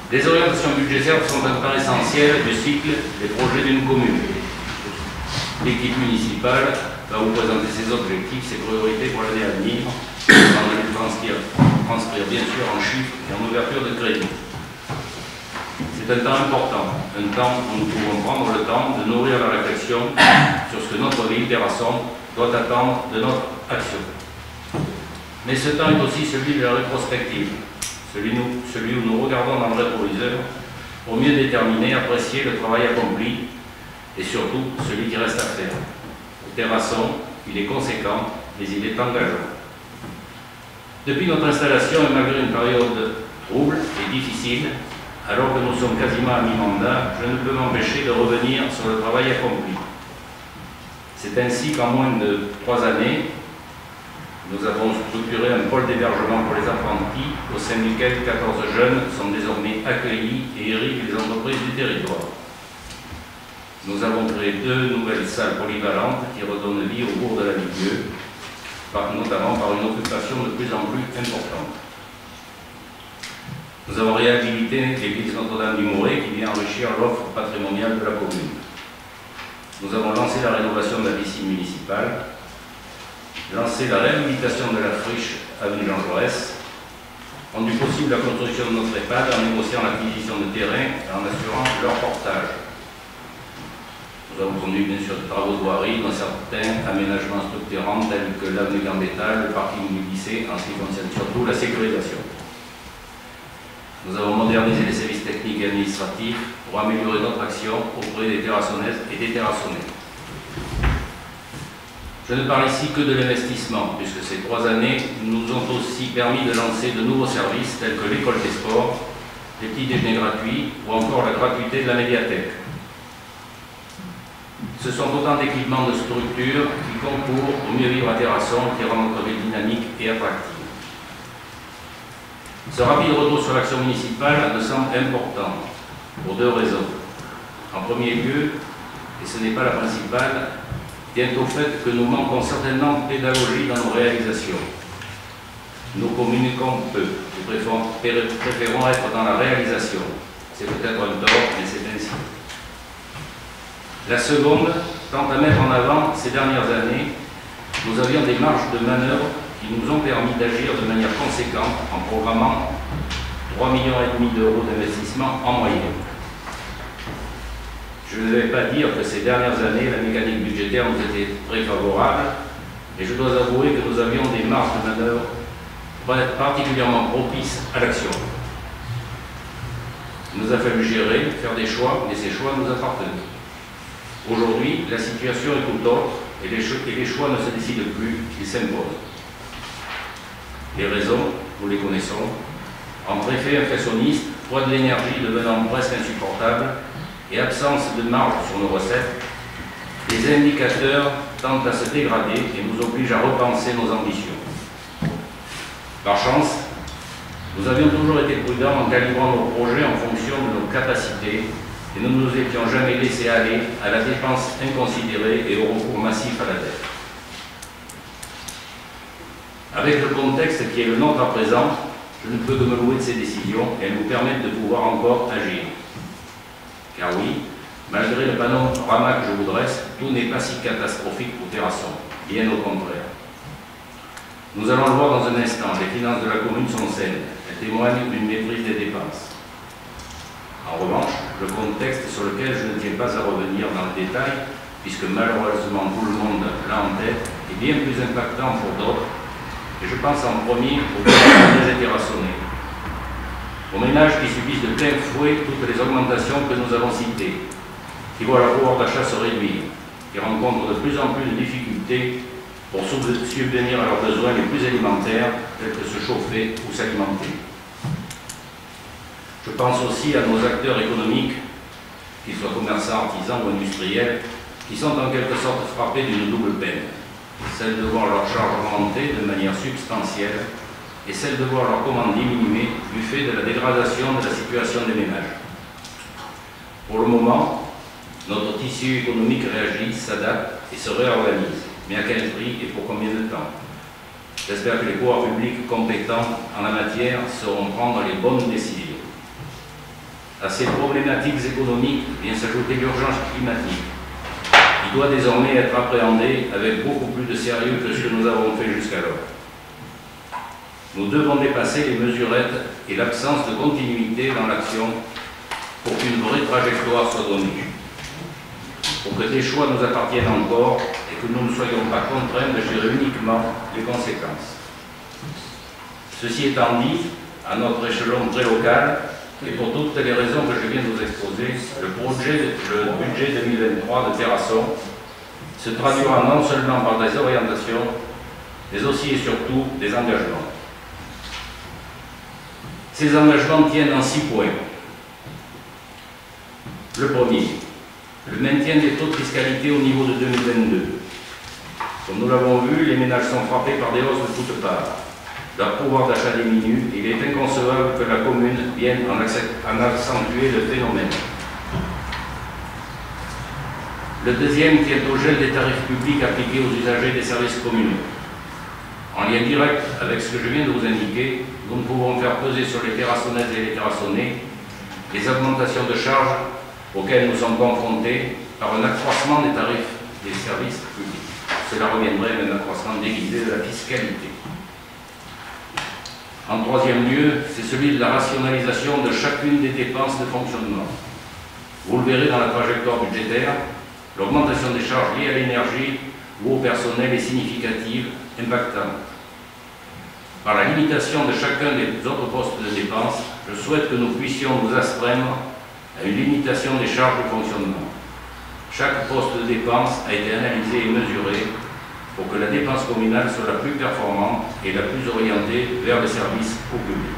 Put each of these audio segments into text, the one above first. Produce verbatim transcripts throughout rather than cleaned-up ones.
Les orientations budgétaires sont un part essentiel du cycle des projets d'une commune. L'équipe municipale va vous présenter ses objectifs, ses priorités pour l'année à venir, sans les transcrire, transcrire bien sûr en chiffres et en ouverture de crédit. C'est un temps important, un temps où nous pouvons prendre le temps de nourrir la réflexion sur ce que notre ville, Terrasson, doit attendre de notre action. Mais ce temps est aussi celui de la rétrospective, celui, nous, celui où nous regardons dans le rétroviseur pour mieux déterminer, apprécier le travail accompli et surtout celui qui reste à faire. Au Terrasson, il est conséquent, mais il est engageant. Depuis notre installation et malgré une période trouble et difficile, alors que nous sommes quasiment à mi-mandat, je ne peux m'empêcher de revenir sur le travail accompli. C'est ainsi qu'en moins de trois années, nous avons structuré un pôle d'hébergement pour les apprentis, au sein duquel quatorze jeunes sont désormais accueillis et irriguent les entreprises du territoire. Nous avons créé deux nouvelles salles polyvalentes qui redonnent vie au cours de la milieu, notamment par une occupation de plus en plus importante. Nous avons réhabilité l'église Notre-Dame-du-Mouret qui vient enrichir l'offre patrimoniale de la commune. Nous avons lancé la rénovation de la piscine municipale, lancé la réhabilitation de la friche avenue Jean Jaurès, rendu possible la construction de notre EHPAD en négociant l'acquisition de terrains et en assurant leur portage. Nous avons conduit bien sûr des travaux de voirie dans certains aménagements structurants tels que l'avenue Gambetta, le parking du lycée, en ce qui concerne surtout la sécurisation. Nous avons modernisé les services techniques et administratifs pour améliorer notre action auprès des Terrassonnaises et des Terrassonnais. Je ne parle ici que de l'investissement, puisque ces trois années nous ont aussi permis de lancer de nouveaux services tels que l'école des sports, les petits déjeuners gratuits ou encore la gratuité de la médiathèque. Ce sont autant d'équipements de structures qui concourent au mieux vivre à Terrasson, qui rend notre ville dynamique et attractive. Ce rapide retour sur l'action municipale me semble important pour deux raisons. En premier lieu, et ce n'est pas la principale, tient au fait que nous manquons certainement de pédagogie dans nos réalisations. Nous communiquons peu, nous préférons, préférons être dans la réalisation. C'est peut-être un tort, mais c'est ainsi. La seconde tend à mettre en avant ces dernières années, nous avions des marges de manœuvre qui nous ont permis d'agir de manière conséquente en programmant trois virgule cinq millions d'euros d'investissement en moyenne. Je ne vais pas dire que ces dernières années, la mécanique budgétaire nous était très favorable, et je dois avouer que nous avions des marges de manœuvre particulièrement propices à l'action. Il nous a fallu gérer, faire des choix, mais ces choix nous appartenaient. Aujourd'hui, la situation est tout autre, et les, et les choix ne se décident plus, ils s'imposent. Les raisons, nous les connaissons. En préfet inflationniste, poids de l'énergie devenant presque insupportable et absence de marge sur nos recettes, les indicateurs tendent à se dégrader et nous obligent à repenser nos ambitions. Par chance, nous avions toujours été prudents en calibrant nos projets en fonction de nos capacités et nous ne nous étions jamais laissés aller à la dépense inconsidérée et au recours massif à la dette. Avec le contexte qui est le nôtre à présent, je ne peux que me louer de ces décisions et elles nous permettent de pouvoir encore agir. Car oui, malgré le panorama que je vous dresse, tout n'est pas si catastrophique pour Terrasson, bien au contraire. Nous allons le voir dans un instant, les finances de la commune sont saines, elles témoignent d'une maîtrise des dépenses. En revanche, le contexte sur lequel je ne tiens pas à revenir dans le détail, puisque malheureusement tout le monde l'a en tête, est bien plus impactant pour d'autres. Et je pense en premier aux ménages terrassonnais, aux ménages qui subissent de plein fouet toutes les augmentations que nous avons citées, qui voient leur pouvoir d'achat se réduire, qui rencontrent de plus en plus de difficultés pour subvenir à leurs besoins les plus élémentaires, tels que se chauffer ou s'alimenter. Je pense aussi à nos acteurs économiques, qu'ils soient commerçants, artisans ou industriels, qui sont en quelque sorte frappés d'une double peine. Celle de voir leurs charges augmenter de manière substantielle et celle de voir leurs commandes diminuer du fait de la dégradation de la situation des ménages. Pour le moment, notre tissu économique réagit, s'adapte et se réorganise. Mais à quel prix et pour combien de temps? J'espère que les pouvoirs publics compétents en la matière sauront prendre les bonnes décisions. À ces problématiques économiques vient s'ajouter l'urgence climatique, qui doit désormais être appréhendée avec beaucoup plus de sérieux que ce que nous avons fait jusqu'alors. Nous devons dépasser les mesurettes et l'absence de continuité dans l'action pour qu'une vraie trajectoire soit donnée, pour que des choix nous appartiennent encore et que nous ne soyons pas contraints de gérer uniquement les conséquences. Ceci étant dit, à notre échelon très local, et pour toutes les raisons que je viens de vous exposer, le projet, le budget deux mille vingt-trois de Terrasson se traduira non seulement par des orientations, mais aussi et surtout des engagements. Ces engagements tiennent en six points. Le premier, le maintien des taux de fiscalité au niveau de deux mille vingt-deux. Comme nous l'avons vu, les ménages sont frappés par des hausses de toutes parts. Leur pouvoir d'achat diminue et il est inconcevable que la commune vienne en accentuer le phénomène. Le deuxième tient au gel des tarifs publics appliqués aux usagers des services communaux. En lien direct avec ce que je viens de vous indiquer, nous ne pouvons faire peser sur les terrassonnaises et les terrassonnés les augmentations de charges auxquelles nous sommes confrontés par un accroissement des tarifs des services publics. Cela reviendrait à un accroissement déguisé de la fiscalité. En troisième lieu, c'est celui de la rationalisation de chacune des dépenses de fonctionnement. Vous le verrez dans la trajectoire budgétaire, l'augmentation des charges liées à l'énergie ou au personnel est significative, impactante. Par la limitation de chacun des autres postes de dépenses, je souhaite que nous puissions nous astreindre à une limitation des charges de fonctionnement. Chaque poste de dépense a été analysé et mesuré pour que la dépense communale soit la plus performante et la plus orientée vers le service au public.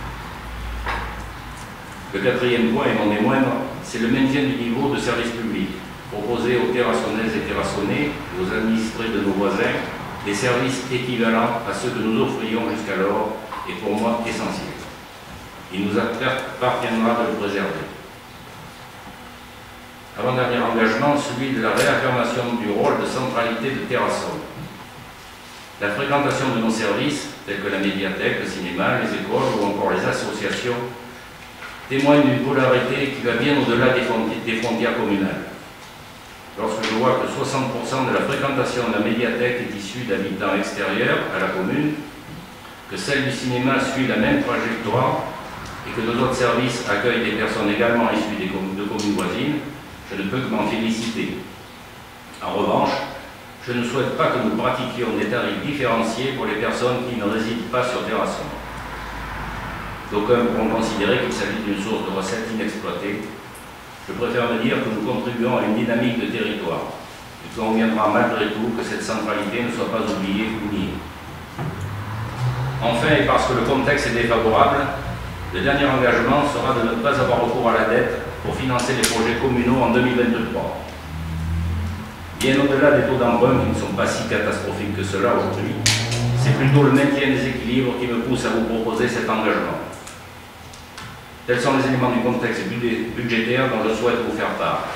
Le quatrième point, et non des moindres, c'est le maintien du niveau de service public, proposer aux terrassonnaises et terrassonnés, aux administrés de nos voisins, des services équivalents à ceux que nous offrions jusqu'alors et pour moi essentiels. Il nous appartiendra de le préserver. Avant-dernier engagement, celui de la réaffirmation du rôle de centralité de Terrasson. La fréquentation de nos services, tels que la médiathèque, le cinéma, les écoles ou encore les associations, témoigne d'une polarité qui va bien au-delà des frontières communales. Lorsque je vois que soixante pour cent de la fréquentation de la médiathèque est issue d'habitants extérieurs à la commune, que celle du cinéma suit la même trajectoire et que nos autres services accueillent des personnes également issues des com- de communes voisines, je ne peux que m'en féliciter. En revanche, je ne souhaite pas que nous pratiquions des tarifs différenciés pour les personnes qui ne résident pas sur Terrasson. D'aucuns pourront considérer qu'il s'agit d'une source de recettes inexploitée. Je préfère me dire que nous contribuons à une dynamique de territoire et qu'il conviendra malgré tout que cette centralité ne soit pas oubliée ou niée. Enfin, et parce que le contexte est défavorable, le dernier engagement sera de ne pas avoir recours à la dette pour financer les projets communaux en deux mille vingt-trois. Bien au-delà des taux d'emprunt qui ne sont pas si catastrophiques que cela aujourd'hui, c'est plutôt le maintien des équilibres qui me pousse à vous proposer cet engagement. Tels sont les éléments du contexte budgétaire dont je souhaite vous faire part.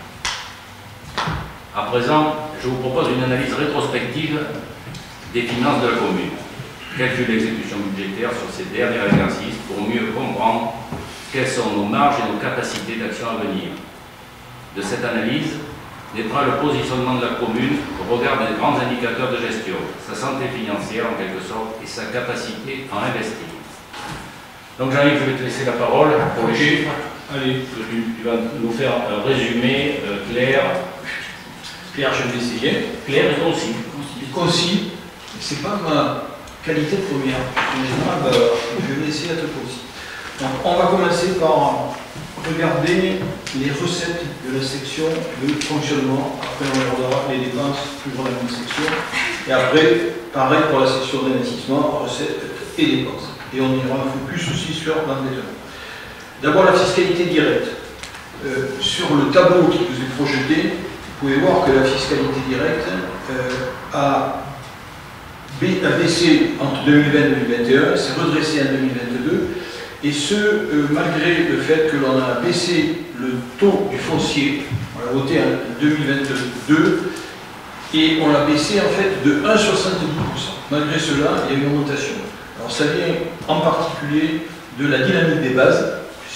À présent, je vous propose une analyse rétrospective des finances de la commune. Quelle fut l'exécution budgétaire sur ces derniers exercices pour mieux comprendre quelles sont nos marges et nos capacités d'action à venir. De cette analyse naîtra le positionnement de la commune au regard des grands indicateurs de gestion, sa santé financière en quelque sorte et sa capacité à investir. Donc Jean-Yves, je vais te laisser la parole pour les chiffres. Allez. Tu, tu vas nous faire un résumé euh, clair. Claire, je vais essayer. Clair et concis. Concis, c'est pas ma qualité première. En général, bah, je vais essayer d'être concis. Donc, on va commencer par regarder les recettes de la section de fonctionnement. Après, on regardera les dépenses, toujours la même section. Et après, pareil pour la section d'investissement, recettes et dépenses. Et on ira un focus aussi sur l'endettement. D'abord, la fiscalité directe. Euh, sur le tableau qui vous est projeté, vous pouvez voir que la fiscalité directe euh, a, a baissé entre deux mille vingt et deux mille vingt et un, s'est redressé en deux mille vingt-deux, et ce, euh, malgré le fait que l'on a baissé le taux du foncier, on l'a voté en deux mille vingt-deux, et on l'a baissé en fait de un virgule soixante-dix pour cent. Malgré cela, il y a une augmentation. Alors ça vient en particulier de la dynamique des bases, puisque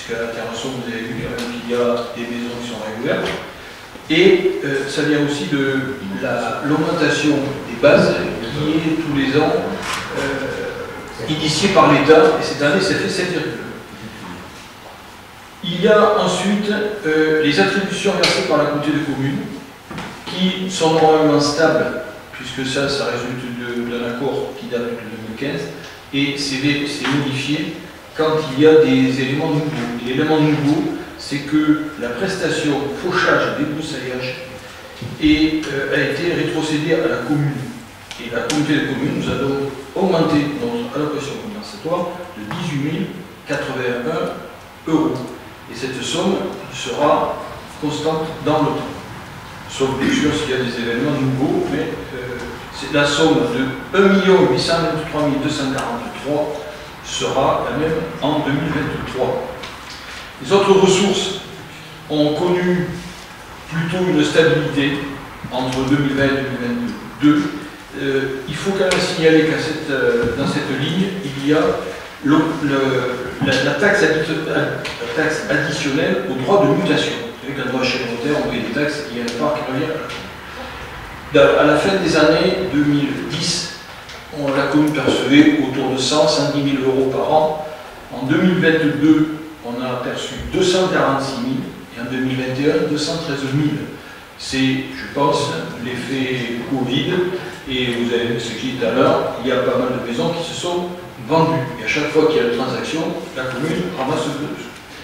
puisqu'à la terrasson, vous avez vu quand même qu'il y a des maisons qui sont réouvertes. Et euh, ça vient aussi de l'augmentation des bases qui est tous les ans euh, initiée par l'État, et cette année, ça fait sept virgule deux. Il y a ensuite euh, les attributions versées par la communauté de communes, qui sont normalement stables, puisque ça, ça résulte d'un accord qui date de deux mille quinze, et c'est modifié quand il y a des éléments nouveaux. L'élément nouveau, c'est que la prestation fauchage et débroussaillage est, euh, a été rétrocédée à la commune. Et la communauté de communes nous a donc augmenté notre allocation compensatoire de dix-huit mille quatre-vingt-un euros. Et cette somme sera constante dans le temps. Sauf bien sûr s'il y a des événements nouveaux, mais euh, c'est la somme de un million huit cent vingt-trois mille deux cent quarante-trois sera la même en deux mille vingt-trois. Les autres ressources ont connu plutôt une stabilité entre deux mille vingt et deux mille vingt-deux. Euh, il faut quand même signaler qu'à cette, euh, dans cette ligne, il y a le, le, la, la, taxe la taxe additionnelle au droit de mutation. Vous savez qu'un droit chez le notaire, on paye des taxes, il y a une part qui revient à la fin des années deux mille dix. On, la commune percevait autour de cent à cent dix mille euros par an. En deux mille vingt-deux, on a perçu deux cent quarante-six mille et en deux mille vingt et un, deux cent treize mille. C'est, je pense, l'effet Covid, et vous avez vu ce qui est tout à l'heure, il y a pas mal de maisons qui se sont vendues. Et à chaque fois qu'il y a une transaction, la commune ramasse le plus.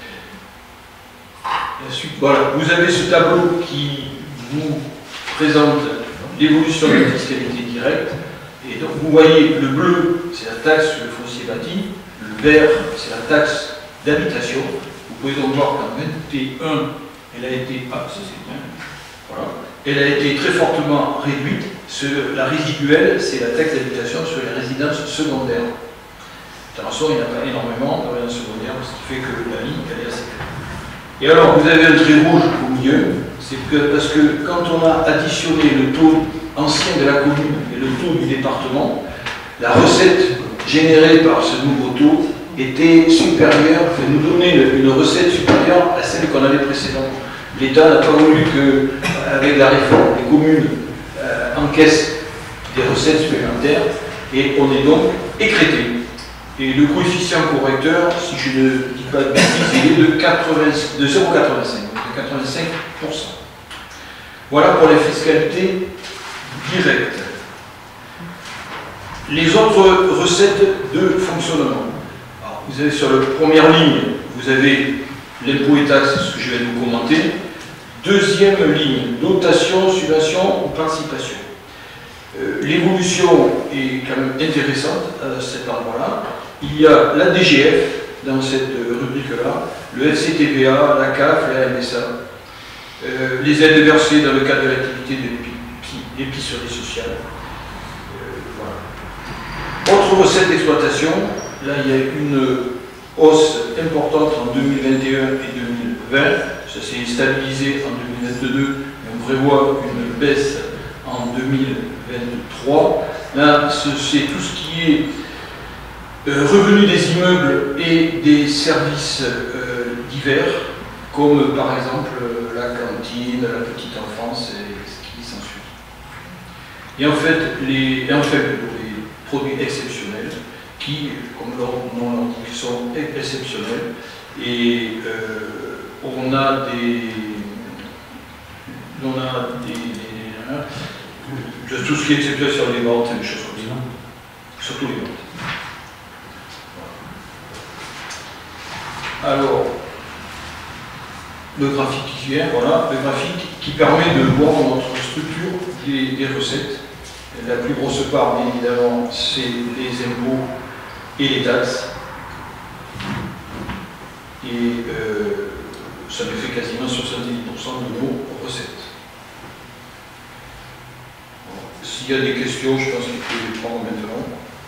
Ensuite, voilà, vous avez ce tableau qui vous présente l'évolution de la fiscalité directe. Et donc vous voyez, le bleu, c'est la taxe sur le foncier bâti, le vert, c'est la taxe d'habitation. Vous pouvez donc voir qu'en vingt et un, elle a été, ah, ça c'est bien, voilà, elle a été très fortement réduite. Ce, la résiduelle, c'est la taxe d'habitation sur les résidences secondaires. De toute façon, il n'y a pas énormément de résidences secondaires, ce qui fait que la ligne, elle est assez claire. Et alors, vous avez un trait rouge au milieu, c'est que, parce que quand on a additionné le taux ancien de la commune et le taux du département, la recette générée par ce nouveau taux était supérieure, fait nous donner une recette supérieure à celle qu'on avait précédemment. L'État n'a pas voulu qu'avec la réforme, les communes euh, encaissent des recettes supplémentaires, et on est donc écrété. Et le coefficient correcteur, si je ne dis pas de bêtises, il est de, de zéro virgule quatre-vingt-cinq, de quatre-vingt-cinq pour cent. Voilà pour les fiscalités directes. Les autres recettes de fonctionnement. Alors, vous avez sur la première ligne, vous avez l'impôt et taxes, ce que je vais vous commenter. Deuxième ligne, dotation, subvention ou participation. Euh, L'évolution est quand même intéressante à cet endroit-là. Il y a la D G F dans cette rubrique-là, le F C T V A, la C A F, la M S A, euh, les aides versées dans le cadre de l'activité de l'épicerie sociale. Euh, voilà. Autre recette d'exploitation, là il y a une hausse importante en deux mille vingt et un et deux mille vingt, ça s'est stabilisé en deux mille vingt-deux, mais on prévoit une baisse en deux mille vingt-trois. Là, c'est tout ce qui est euh, revenu des immeubles et des services euh, divers, comme par exemple euh, la cantine, la petite enfance et ce qui s'ensuit. Et en fait, les, et en fait, les produits exceptionnels qui, comme leur nom l'indique, sont exceptionnels. Et euh, on a des... On a des, des hein, tout ce qui est exceptionnel sur les ventes et des choses comme ça. Surtout les ventes. Alors, le graphique qui vient, voilà, le graphique qui permet de voir notre structure des, des recettes. La plus grosse part, bien évidemment, c'est les impôts et les taxes. Et euh, ça nous fait quasiment soixante-dix pour cent de nos recettes. S'il y a des questions, je pense qu'il faut les prendre maintenant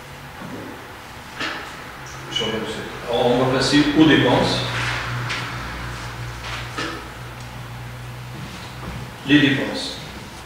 sur les recettes. Alors on va passer aux dépenses. Les dépenses.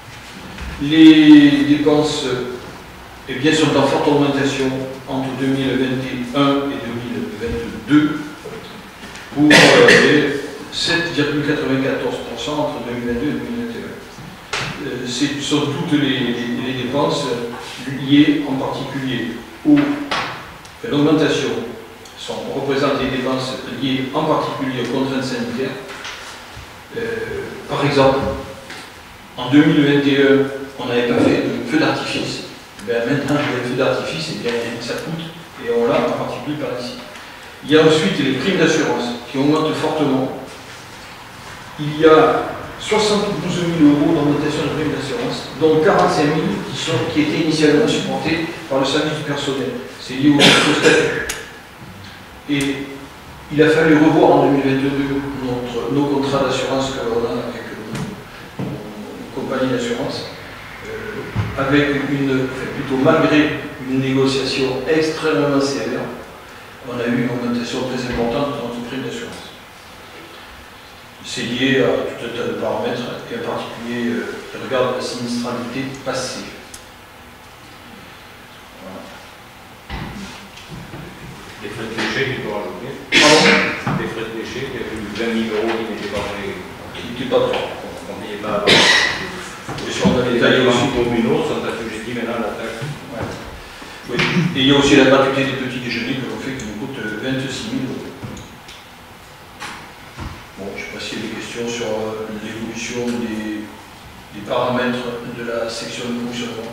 Les dépenses eh bien, sont en forte augmentation entre deux mille vingt et un et deux mille vingt-deux. pour euh, sept virgule quatre-vingt-quatorze pour cent entre deux mille vingt-deux et deux mille vingt et un. Euh, ce sont toutes les, les, les dépenses liées en particulier au, à l'augmentation, représente les dépenses liées en particulier aux contraintes sanitaires. Euh, par exemple, en deux mille vingt et un, on n'avait pas fait de feu d'artifice. Ben, maintenant, le feu d'artifice, eh bien, ça coûte, et on l'a en particulier par ici. Il y a ensuite les primes d'assurance qui augmentent fortement. Il y a soixante-douze mille euros d'augmentation de primes d'assurance, dont quarante-cinq mille qui, sont, qui étaient initialement supportés par le service du personnel. C'est lié au, au statut. Et il a fallu revoir en deux mille vingt-deux notre, nos contrats d'assurance que l'on a avec nos, nos compagnies d'assurance, euh, avec une, enfin, plutôt malgré une négociation extrêmement sévère, on a eu une augmentation très importante de notre prime d'assurance. C'est lié à tout un tas de paramètres, et en particulier euh, le regard de la sinistralité passée. Voilà. Les frais de déchets, tu peux rajouter. Pardon ? Des frais de déchets, il y avait eu vingt mille euros qui n'étaient pas payés. Qui n'étaient pas trop. On ne payait pas avant. Et sur les établissements communaux sont assujettis maintenant à la taxe. Ouais. Oui. Et il y a aussi la gratuité des petits déjeuners que l'on fait qui nous coûte vingt-six mille euros. Bon, je ne sais pas s'il y a des questions sur euh, l'évolution des, des paramètres de la section de fonctionnement.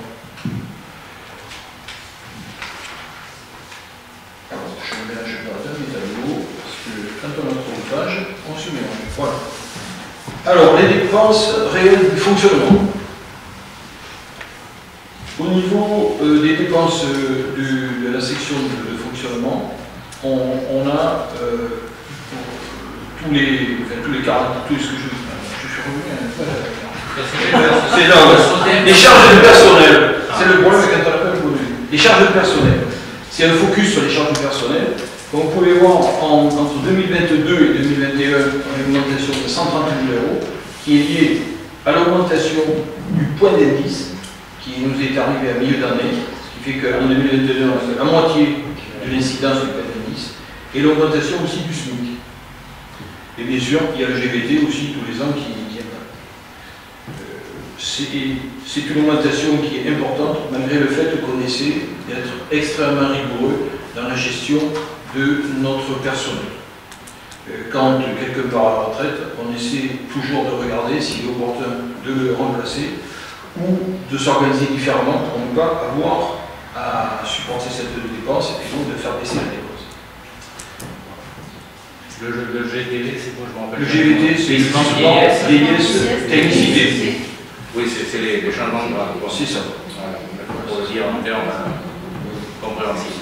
Alors, je ne mélange pas dans mes tableaux, parce que quand on a trop de pages, on se mélange. Voilà. Alors, les dépenses réelles du fonctionnement. Au niveau euh, des dépenses euh, de, de la section de, de fonctionnement, on, on a euh, tous les, enfin, tous les quarante, tout ce que je, je suis revenu à c'est là, les charges de personnel. C'est le problème quand on n'a pas le volume. Les charges de personnel. C'est un focus sur les charges de personnel. Comme vous pouvez voir, en, entre deux mille vingt-deux et deux mille vingt et un, on a une augmentation de cent trente mille euros qui est liée à l'augmentation du point d'indice qui nous est arrivé à milieu d'année, ce qui fait qu'en deux mille vingt-deux, on a fait la moitié de l'incidence du point d'indice, et l'augmentation aussi du SMIC. Et bien sûr, il y a le G V T aussi tous les ans qui vient. Euh, C'est une augmentation qui est importante, malgré le fait qu'on essaie d'être extrêmement rigoureux dans la gestion de notre personnel. Euh, quand quelqu'un part à la retraite, on essaie toujours de regarder s'il est opportun de le remplacer ou de s'organiser différemment pour ne pas avoir à supporter cette dépense et donc de faire baisser la dépense. Le, le G V T, c'est quoi, je me rappelle? Le G V T, c'est le vieillesse technicité. Oui, c'est les, les changements de grade. C'est ça. Voilà, pour le dire en termes compréhensibles.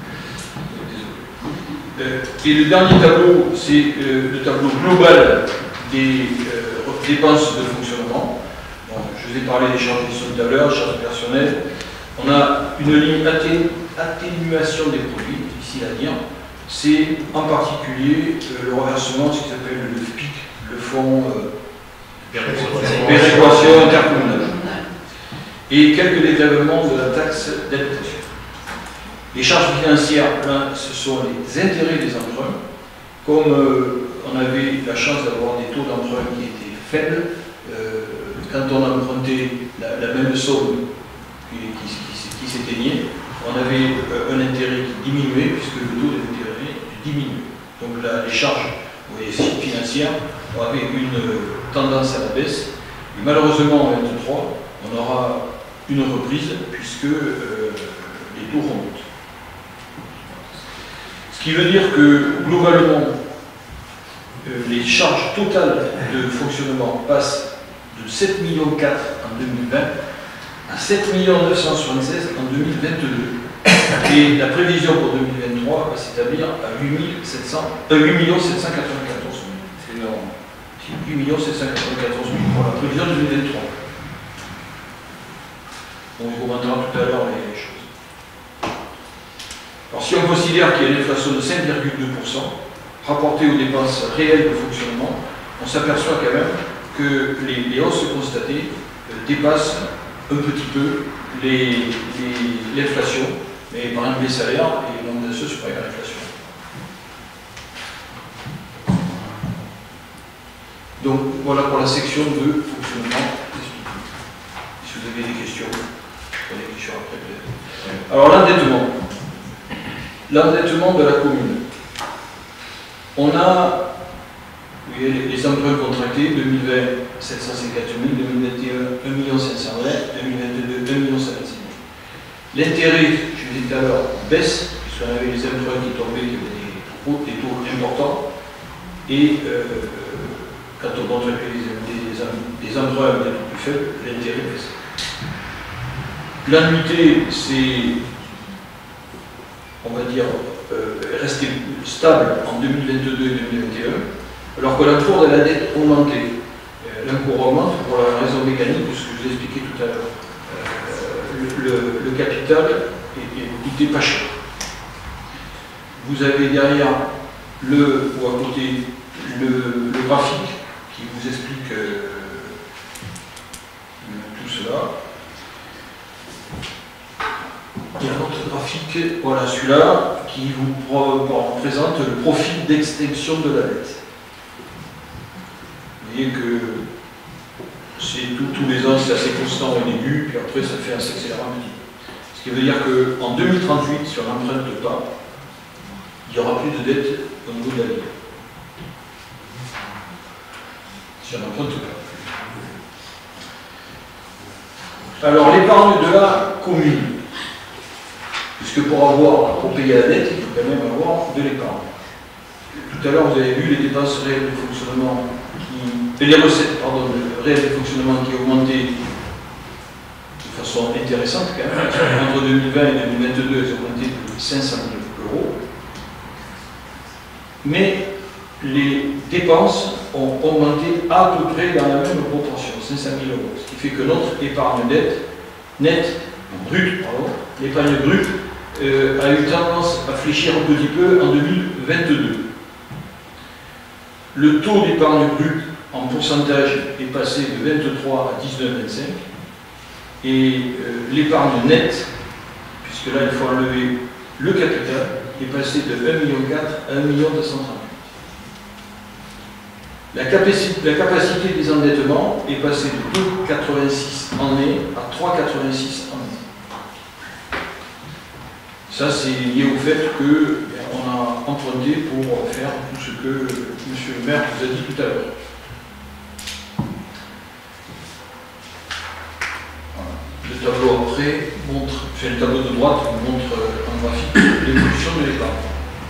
Euh, et le dernier tableau, c'est euh, le tableau global des euh, dépenses de fonctionnement. Bon, je vous ai parlé des charges tout à l'heure, charges personnelles. On a une ligne atténuation des produits, difficile à dire. C'est en particulier euh, le reversement, ce qui s'appelle le F P I C, le fonds euh, péréquation intercommunale, et quelques dégrèvements de la taxe d'habitation. Les charges financières, là, ce sont les intérêts des emprunts. Comme euh, on avait la chance d'avoir des taux d'emprunt qui étaient faibles, euh, quand on empruntait la, la même somme qui, qui, qui, qui s'éteignait, on avait euh, un intérêt qui diminuait puisque le taux d'intérêt diminuait. Donc là, les charges vous voyez, financières avaient une euh, tendance à la baisse. Et malheureusement, en vingt-trois, on aura une reprise puisque euh, les taux remontent. Ce qui veut dire que globalement, euh, les charges totales de fonctionnement passent de sept virgule quatre millions en deux mille vingt à sept millions neuf cent soixante-seize en deux mille vingt-deux. Et la prévision pour deux mille vingt-trois va s'établir à huit millions sept cent quatre-vingt-quatorze mille. C'est énorme. huit millions sept cent quatre-vingt-quatorze mille pour la prévision deux mille vingt-trois. On vous commentera tout à l'heure les choses. Alors si on considère qu'il y a une inflation de cinq virgule deux pour cent rapportée aux dépenses réelles de fonctionnement, on s'aperçoit quand même que les, les hausses constatées euh, dépassent un petit peu l'inflation, mais par exemple les salaires et l'augmentation supérieure à l'inflation. Donc voilà pour la section de fonctionnement. Si vous avez des questions, prenez des questions après peut-être. Alors l'endettement. L'endettement de la commune. On a vous voyez, les emprunts contractés, deux mille vingt, sept cent cinquante mille, deux mille vingt et un, un million cinq cent vingt, deux mille vingt-deux, un million cinquante-six mille. L'intérêt, je vous disais tout à l'heure, baisse, puisqu'on avait les emprunts qui tombaient, qui avaient des taux, des taux importants, et euh, quand on contractait des, des, des emprunts un peu plus faibles, l'intérêt baisse. L'annuité, c'est, on va dire, euh, resté stable en deux mille vingt-deux et deux mille vingt et un, alors que la cour de la dette augmentait. Euh, L'encours augmente pour la raison mécanique, puisque je vous ai expliqué tout à l'heure. Euh, le, le, le capital n'était pas cher. Vous avez derrière le, ou à côté, le, le graphique qui vous explique euh, tout cela. Il y a un autre graphique, voilà celui-là, qui vous présente le profil d'extinction de la dette. Vous voyez que c'est tout, tous les ans, c'est assez constant au début, puis après ça fait un s'accélérer un petit peu. Ce qui veut dire qu'en deux mille trente-huit, si on n'emprunte pas, il n'y aura plus de dette au niveau de la ville. Si on n'emprunte pas. Alors l'épargne de la commune. Puisque pour avoir, pour payer la dette, il faut quand même avoir de l'épargne. Tout à l'heure, vous avez vu les dépenses réelles de fonctionnement qui, les recettes, pardon, réelles de fonctionnement qui augmentaient de façon intéressante quand même. Entre deux mille vingt et deux mille vingt-deux, elles ont augmenté de cinq cent mille euros. Mais les dépenses ont augmenté à peu près dans la même proportion, cinq cent mille euros. Ce qui fait que notre épargne nette, nette, brute, pardon, l'épargne brute, Euh, a eu tendance à fléchir un petit peu en deux mille vingt-deux. Le taux d'épargne brute en pourcentage est passé de vingt-trois à dix-neuf virgule vingt-cinq et euh, l'épargne nette, puisque là il faut enlever le capital, est passé de un virgule quatre million à un million deux cent trente-huit. La capacité, la capacité des endettements est passée de deux virgule quatre-vingt-six en mai à trois virgule quatre-vingt-six en mai. Ça, c'est lié au fait qu'on a emprunté pour faire tout ce que M. le maire vous a dit tout à l'heure. Voilà. Le tableau après montre, enfin le tableau de droite montre en graphique l'évolution de l'épargne.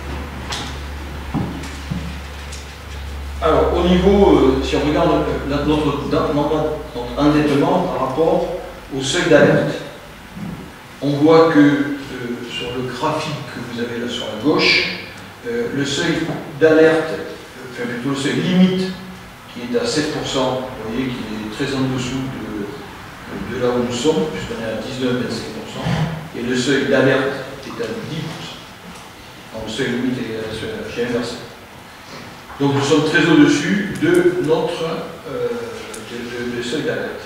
Alors, au niveau, euh, si on regarde notre, notre, notre endettement par rapport au seuil d'alerte, on voit que sur le graphique que vous avez là sur la gauche, euh, le seuil d'alerte, enfin plutôt le seuil limite, qui est à sept pour cent, vous voyez qu'il est très en dessous de, de là où nous sommes, puisqu'on est à dix-neuf virgule vingt-cinq pour cent, et le seuil d'alerte est à dix pour cent. Donc le seuil limite est à ce qui est inversé. Donc nous sommes très au-dessus de notre euh, de, de, de seuil d'alerte.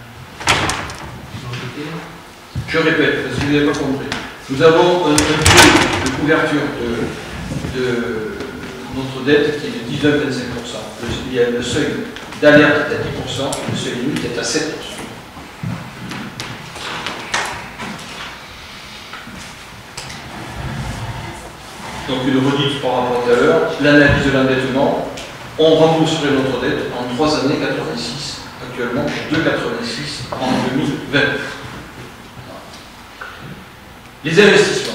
Je répète, parce que vous n'avez pas compris. Nous avons un, un taux de couverture de, de notre dette qui est de dix-neuf virgule vingt-cinq pour cent. Le, il y a le seuil d'alerte est à dix pour cent et le seuil limite est à sept pour cent. Donc une redite par rapport à tout à l'heure, l'analyse de l'endettement, on rembourserait notre dette en trois années quatre-vingt-six, actuellement deux virgule quatre-vingt-six en deux mille vingt. Les investissements.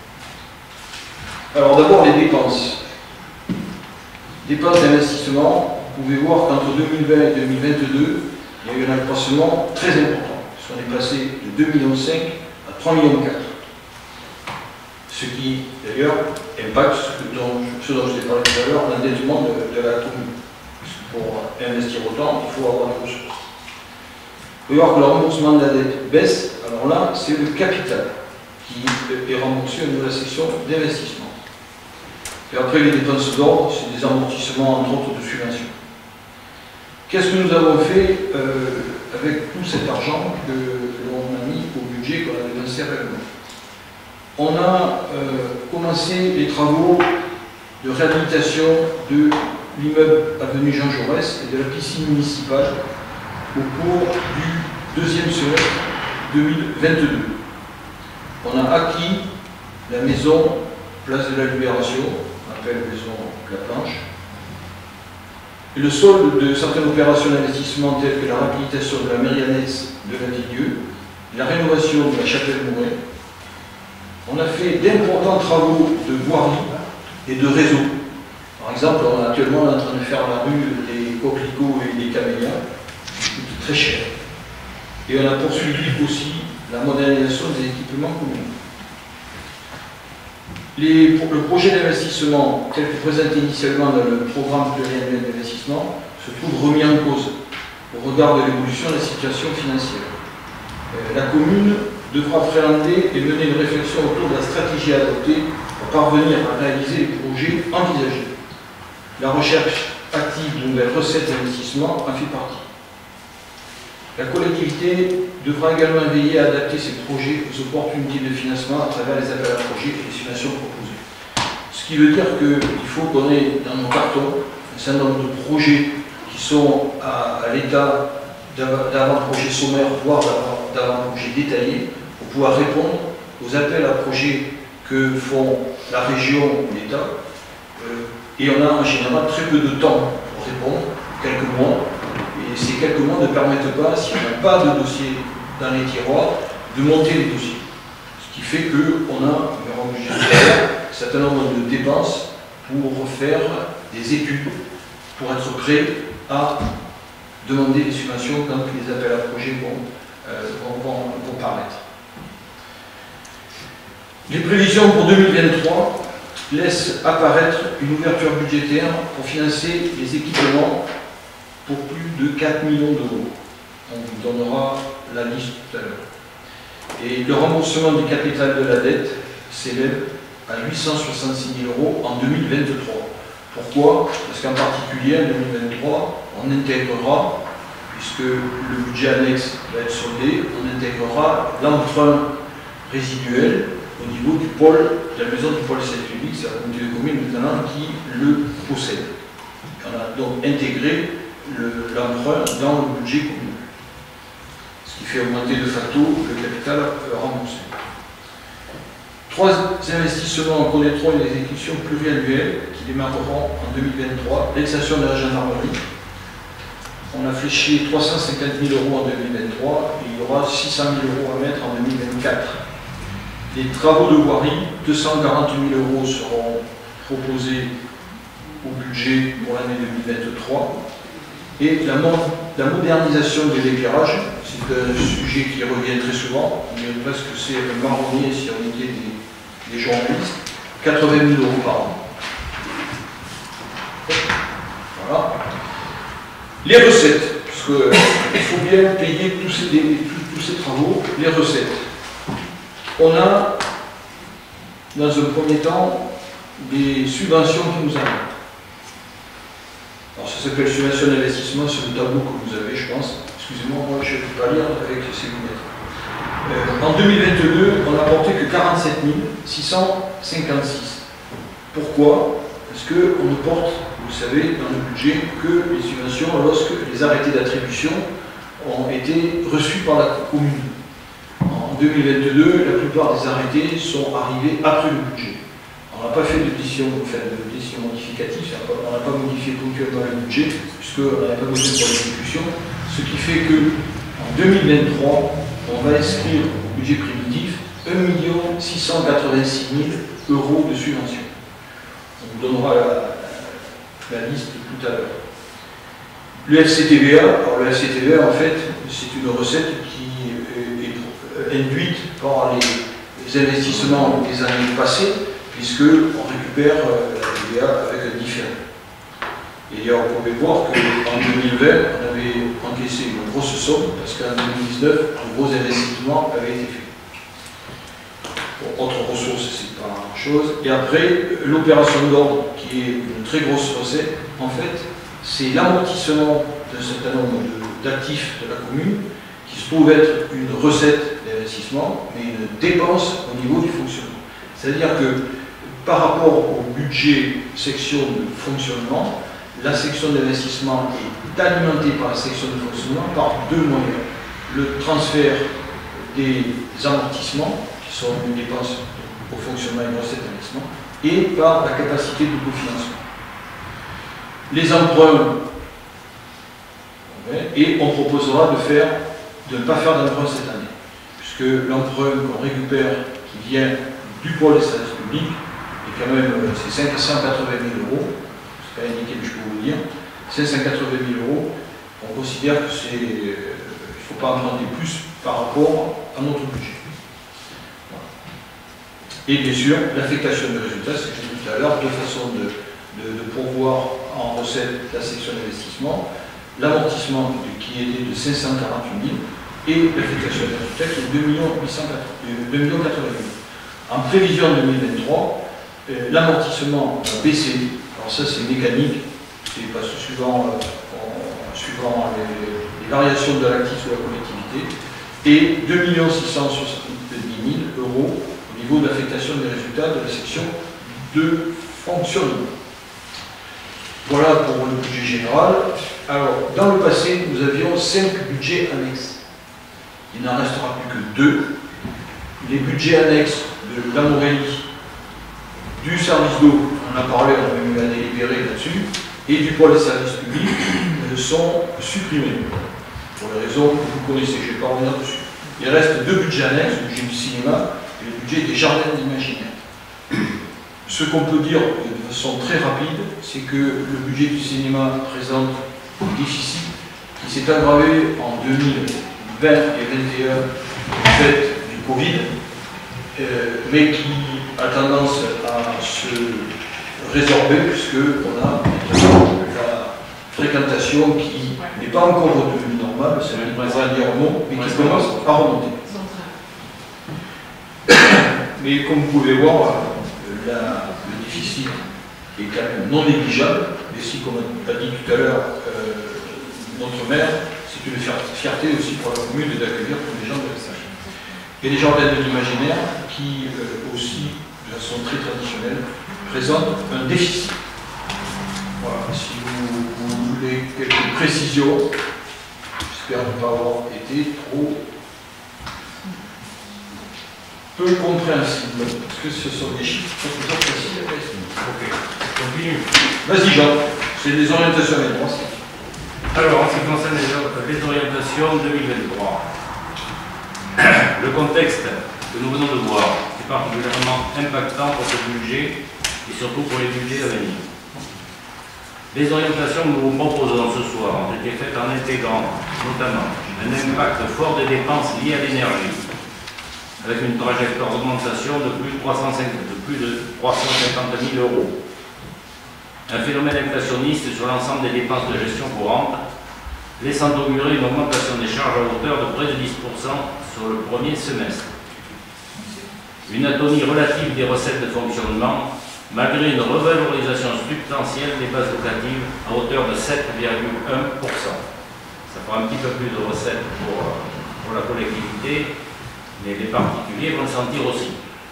Alors d'abord les dépenses. Dépenses d'investissement, vous pouvez voir qu'entre deux mille vingt et deux mille vingt-deux, il y a eu un accroissement très important, puisqu'on est passé de deux virgule cinq millions à trois virgule quatre millions. Ce qui, d'ailleurs, impacte ce dont, ce dont je vous ai parlé tout à l'heure, l'endettement de, de la commune. Pour investir autant, il faut avoir des ressources. Vous pouvez voir que le remboursement de la dette baisse, alors là, c'est le capital qui est remboursé au niveau de la section d'investissement. Et après, les dépenses d'ordre, c'est des amortissements, entre autres, de subventions. Qu'est-ce que nous avons fait euh, avec tout cet argent que l'on a mis au budget qu'on a dépensé réellement? On a euh, commencé les travaux de réhabilitation de l'immeuble avenue Jean Jaurès et de la piscine municipale au cours du deuxième semestre deux mille vingt-deux. On a acquis la maison place de la Libération, on appelle maison La Planche, et le solde de certaines opérations d'investissement telles que la réhabilitation de la mairie annexe de la Villedieu, la rénovation de la chapelle Mouret. On a fait d'importants travaux de voirie et de réseau. Par exemple, on est actuellement en train de faire la rue des coquelicots et des camélias, qui coûte très cher. Et on a poursuivi aussi la modernisation des équipements communaux. Les, le projet d'investissement tel que présenté initialement dans le programme pluriannuel d'investissement se trouve remis en cause au regard de l'évolution de la situation financière. Euh, la commune devra appréhender et mener une réflexion autour de la stratégie adoptée pour parvenir à réaliser les projets envisagés. La recherche active de nouvelles recettes d'investissement en fait partie. La collectivité devra également veiller à adapter ses projets aux opportunités de financement à travers les appels à projets et les subventions proposées. Ce qui veut dire qu'il faut qu'on ait dans nos cartons un certain nombre de projets qui sont à, à l'état d'avant-projet sommaire, voire d'avant-projet détaillé, pour pouvoir répondre aux appels à projets que font la région ou l'État. Euh, et on a en général très peu de temps pour répondre, quelques mois. Et ces quelques mois ne permettent pas, si on n'a pas de dossier dans les tiroirs, de monter les dossiers. Ce qui fait qu'on a obligé de faire un certain nombre de dépenses pour refaire des études, pour être prêt à demander des subventions quand les appels à projets vont, euh, vont, vont, vont paraître. Les prévisions pour deux mille vingt-trois laissent apparaître une ouverture budgétaire pour financer les équipements pour plus de quatre millions d'euros. On vous donnera la liste tout à l'heure. Et le remboursement du capital de la dette s'élève à huit cent soixante-six mille euros en deux mille vingt-trois. Pourquoi? Parce qu'en particulier en deux mille vingt-trois, on intégrera, puisque le budget annexe va être soldé, on intégrera l'emprunt résiduel au niveau du pôle, de la maison du pôle service public, c'est la communauté de communes maintenant qui le possède. On a donc intégré l'emprunt dans le budget communal, ce qui fait augmenter de facto le capital remboursé. Trois investissements connaîtront une exécution pluriannuelle qui démarreront en deux mille vingt-trois. L'extension de la gendarmerie. On a fléché trois cent cinquante mille euros en deux mille vingt-trois et il y aura six cent mille euros à mettre en deux mille vingt-quatre. Les travaux de voirie, deux cent quarante mille euros seront proposés au budget pour l'année deux mille vingt-trois. Et la, la modernisation de l'éclairage, c'est un sujet qui revient très souvent, mais presque c'est un marronnier si on était des, des journalistes, quatre-vingt mille euros par an. Voilà. Les recettes, parce qu'il faut bien payer tous ces, tous, tous ces travaux, les recettes. On a, dans un premier temps, des subventions qui nous arrivent. Alors ça s'appelle subvention d'investissement sur le tableau que vous avez, je pense. Excusez-moi, moi je ne peux pas lire avec ces lunettes. Euh, en deux mille vingt-deux, on n'a apporté que quarante-sept mille six cent cinquante-six. Pourquoi? Parce qu'on ne porte, vous le savez, dans le budget que les subventions lorsque les arrêtés d'attribution ont été reçus par la commune. En deux mille vingt-deux, la plupart des arrêtés sont arrivés après le budget. On n'a pas fait de décision, enfin, de décision modificative, on n'a pas modifié ponctuellement le budget, puisqu'on n'avait pas besoin pour l'exécution, ce qui fait qu'en deux mille vingt-trois, on va inscrire au budget primitif un million six cent quatre-vingt-six mille euros de subventions. On vous donnera la, la, la liste tout à l'heure. Le F C T V A, alors le F C T V A en fait, c'est une recette qui est, est induite par les, les investissements des années passées, puisqu'on récupère euh, la T V A avec un différé. Et on pouvait voir qu'en deux mille vingt, on avait encaissé une grosse somme, parce qu'en deux mille dix-neuf, un gros investissement avait été fait. Bon, autre ressource, c'est pas grand-chose. Et après, l'opération d'ordre, qui est une très grosse recette, en fait, c'est l'amortissement d'un certain nombre d'actifs de, de la commune, qui se trouve être une recette d'investissement, mais une dépense au niveau du fonctionnement. C'est-à-dire que par rapport au budget section de fonctionnement, la section d'investissement est alimentée par la section de fonctionnement par deux moyens. Le transfert des amortissements, qui sont une dépense au fonctionnement et une recette d'investissement, et par la capacité de cofinancement. Les emprunts, et on proposera de faire, de ne pas faire d'emprunt cette année, puisque l'emprunt qu'on récupère, qui vient du pôle des services publics, et quand même, c'est cinq cent quatre-vingt mille euros, c'est pas indiqué, mais je peux vous le dire, cinq cent quatre-vingt mille euros, on considère que c'est, euh, il ne faut pas emprunter plus par rapport à notre budget. Voilà. Et bien sûr, l'affectation des résultats, c'est ce que j'ai dit tout à l'heure, deux façons de, de, de pourvoir en recette la section d'investissement, l'amortissement qui était de cinq cent quarante-huit mille et l'affectation des résultats qui est deux millions quatre-vingt mille. En prévision deux mille vingt-trois, euh, l'amortissement a baissé. Alors ça c'est mécanique, c'est parce que suivant, euh, suivant les, les variations de l'actif ou de la collectivité, et deux millions six cent soixante-dix mille euros au niveau de l'affectation des résultats de la section de fonctionnement. Voilà pour le budget général. Alors, dans le passé, nous avions cinq budgets annexes. Il n'en restera plus que deux. Les budgets annexes de l'Amorélie, du service d'eau, on a parlé, on a eu à délibérer là-dessus, et du pôle des services publics euh, sont supprimés. Pour les raisons que vous connaissez, je ne vais pas revenir dessus. Il reste deux budgets annexes, le budget du cinéma et le budget des jardins d'imaginaire. Ce qu'on peut dire de façon très rapide, c'est que le budget du cinéma présente un déficit qui s'est aggravé en deux mille vingt et deux mille vingt et un du fait du Covid, euh, mais qui a tendance à se résorber puisqu'on a la fréquentation qui n'est pas encore redevenue normale, c'est même pas dire non, mais qui commence à remonter. Mais comme vous pouvez voir, la, le déficit est quand même non négligeable, mais si, comme a dit tout à l'heure euh, notre maire, c'est une fierté aussi pour la commune d'accueillir tous les gens de l'Alsace. Et les jardins de l'imaginaire qui, euh, aussi, de façon très traditionnelle, présentent un déficit. Voilà, si vous, vous voulez quelques précisions, j'espère ne pas avoir été trop peu compréhensible, parce que ce sont des chiffres très précis. Ok, continue. Vas-y Jean, c'est des orientations et droits. Alors, en ce qui concerne les, les orientations deux mille vingt-trois, le contexte que nous venons de voir est particulièrement impactant pour ce budget et surtout pour les budgets à venir. Les orientations que nous vous proposons ce soir ont été faites en intégrant notamment un impact fort des dépenses liées à l'énergie, avec une trajectoire d'augmentation de plus de trois cent cinquante mille euros. Un phénomène inflationniste sur l'ensemble des dépenses de gestion courante, laissant augurer une augmentation des charges à hauteur de près de dix pour cent sur le premier semestre. Une atonie relative des recettes de fonctionnement, malgré une revalorisation substantielle des bases locatives à hauteur de sept virgule un pour cent. Ça fera un petit peu plus de recettes pour, pour la collectivité, mais les particuliers vont le sentir aussi.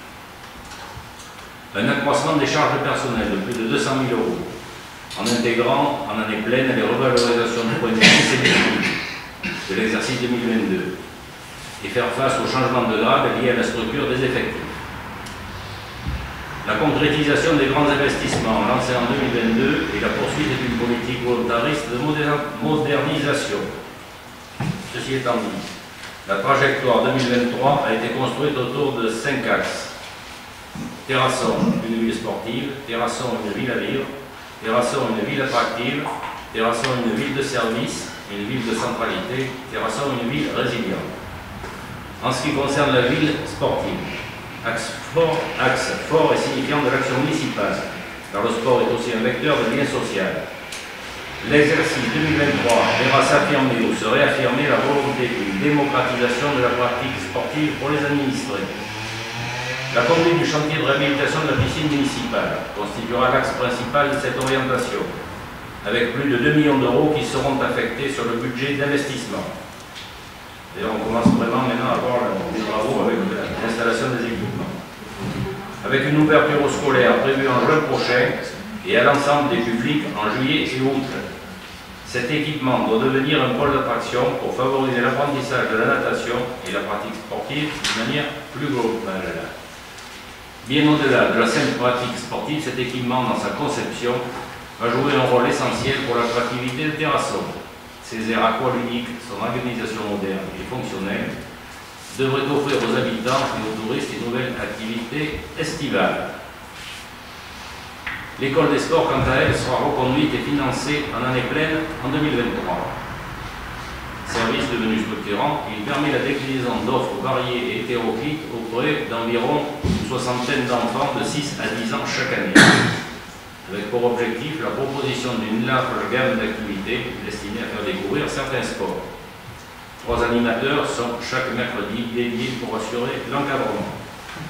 Un accroissement des charges de personnel de plus de deux cent mille euros, en intégrant en année pleine les revalorisations du point de vue de l'exercice deux mille vingt-deux, et faire face au changement de grade lié à la structure des effectifs. La concrétisation des grands investissements lancés en deux mille vingt-deux et la poursuite d'une politique volontariste de modernisation. Ceci étant dit, la trajectoire deux mille vingt-trois a été construite autour de cinq axes. Terrasson, une ville sportive, Terrasson, une ville à vivre, Terrasson, une ville attractive, Terrasson, une ville de service, une ville de centralité, Terrasson, une ville résiliente. En ce qui concerne la ville sportive, axe fort, axe fort et signifiant de l'action municipale, car le sport est aussi un vecteur de lien social. L'exercice deux mille vingt-trois verra s'affirmer ou se réaffirmer la volonté d'une démocratisation de la pratique sportive pour les administrés. La conduite du chantier de réhabilitation de la piscine municipale constituera l'axe principal de cette orientation, avec plus de deux millions d'euros qui seront affectés sur le budget d'investissement. D'ailleurs, on commence vraiment maintenant à voir les travaux avec l'installation des équipements. Avec une ouverture au scolaire prévue en juin prochain et à l'ensemble des publics en juillet et août. Cet équipement doit devenir un pôle d'attraction pour favoriser l'apprentissage de la natation et la pratique sportive de manière plus globale. Bien au-delà de la simple pratique sportive, cet équipement, dans sa conception, va jouer un rôle essentiel pour l'attractivité de Terrasson. Ces aires aqualudiques, son organisation moderne et fonctionnelle, devraient offrir aux habitants et aux touristes une nouvelle activité estivale. L'école des sports, quant à elle, sera reconduite et financée en année pleine en deux mille vingt-trois. Service devenu structurant, il permet la déclinaison d'offres variées et hétéroclites auprès d'environ une soixantaine d'enfants de six à dix ans chaque année, avec pour objectif la proposition d'une large gamme d'activités destinées à faire découvrir certains sports. Trois animateurs sont chaque mercredi dédiés pour assurer l'encadrement.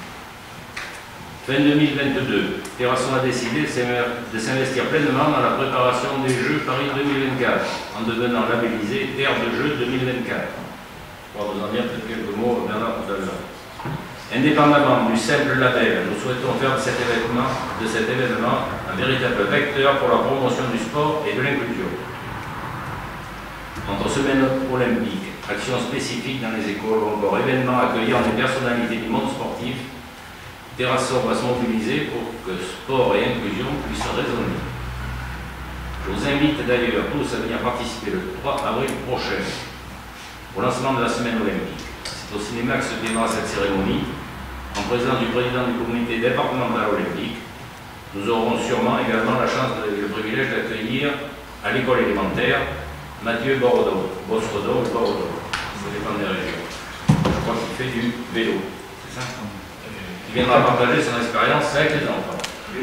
Fin deux mille vingt-deux, Terrasson a décidé de s'investir pleinement dans la préparation des Jeux Paris deux mille vingt-quatre, en devenant labellisé Terre de Jeux deux mille vingt-quatre. On va vous en dire peut-être quelques mots, Bernard, tout à l'heure. Indépendamment du simple label, nous souhaitons faire de cet événement, de cet événement un véritable vecteur pour la promotion du sport et de l'inclusion. Entre semaines olympiques, actions spécifiques dans les écoles ou encore événements accueillant des personnalités du monde sportif, Terrasson va se mobiliser pour que sport et inclusion puissent résonner. Je vous invite d'ailleurs tous à venir participer le trois avril prochain au lancement de la semaine olympique. C'est au cinéma que se déroulera cette cérémonie, en présence du président du comité départemental olympique. Nous aurons sûrement également la chance et le privilège d'accueillir à l'école élémentaire Mathieu Bordeaux, Bosrodo et Bordeaux, ça dépend des régions. Je crois qu'il fait du vélo, c'est ça? Il viendra partager son expérience avec les enfants. Oui,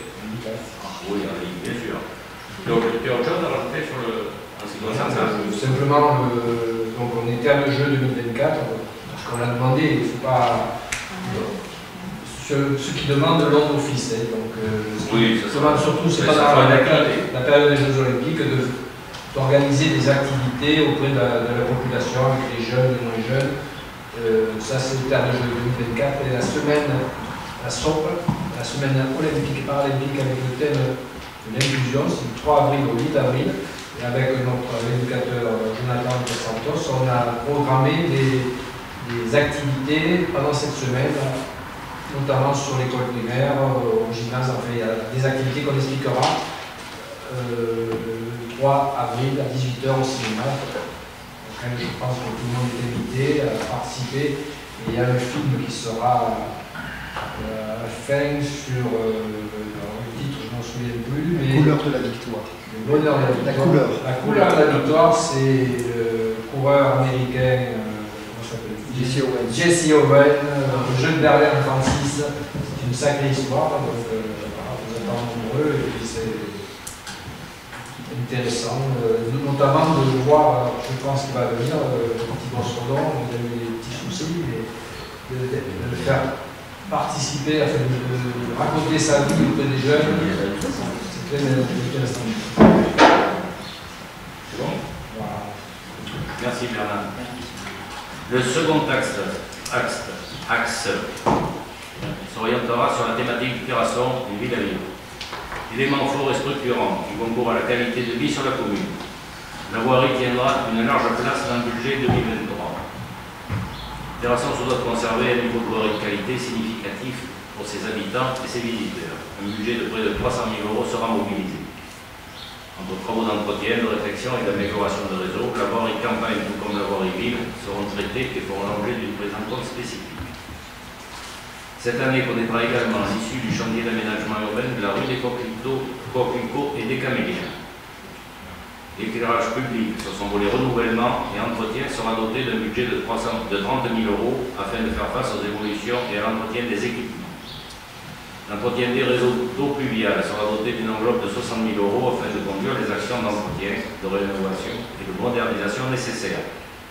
bien sûr. Donc, tu as autre chose à rajouter sur le, en ce qui concerne ça? Simplement, le, donc on était à le jeu deux mille vingt-quatre, parce qu'on l'a demandé, il ne faut pas. Ceux, ceux qui demandent l'ordre d'office, hein, donc euh, oui, ça demande surtout, c'est pas dans la, la période des Jeux Olympiques, d'organiser des activités auprès de la, de la population, avec les jeunes, les moins jeunes. Euh, ça c'était à le jeu deux mille vingt-quatre et la semaine, la S O P, la semaine olympique et paralympique avec le thème de l'inclusion, c'est du trois avril au huit avril, et avec notre éducateur Jonathan Dos Santos, on a programmé des, des activités pendant cette semaine, notamment sur l'école primaire, au gymnase, enfin il y a des activités qu'on expliquera euh, le trois avril à dix-huit heures au cinéma. Je pense que tout le monde est invité à participer. Et il y a le film qui sera euh, à la fin sur euh, le titre, je ne m'en souviens plus. Mais la couleur de la victoire. Le bonheur de la victoire. La couleur. La couleur de la victoire, c'est le coureur américain euh, comment s'appelle Jesse Owens. Jesse Owens, euh, le jeu de Berlin en trente-six. C'est une sacrée histoire. Donc, euh, voilà, vous êtes nombreux. Et puis c'est intéressant, euh, notamment de voir, je pense qu'il va venir, euh, le petit Bosrodon, il a eu des petits soucis, mais de, de, de le faire participer, enfin, de, de raconter sa vie auprès des jeunes, c'est très intéressant. C'est bon? Voilà. Merci Bernard. Le second axe, axe, axe s'orientera sur la thématique du Terrasson, une ville à vivre. Éléments forts et structurants qui concourent à la qualité de vie sur la commune. La voirie tiendra une large place dans le budget deux mille vingt-trois. Terrasson se doit de conserver un niveau de voirie de qualité significatif pour ses habitants et ses visiteurs. Un budget de près de trois cent mille euros sera mobilisé. Entre travaux d'entretien, de réflexion et d'amélioration de réseau, la voirie campagne tout comme la voirie ville seront traitées et feront l'objet d'une prise en compte spécifique. Cette année connaîtra également l'issue du chantier d'aménagement urbain de la rue des Coquelicots et des Caméliens. L'éclairage public sur son volet renouvellement et entretien sera doté d'un budget de trente mille euros afin de faire face aux évolutions et à l'entretien des équipements. L'entretien des réseaux d'eau pluviale sera doté d'une enveloppe de soixante mille euros afin de conduire les actions d'entretien, de rénovation et de modernisation nécessaires.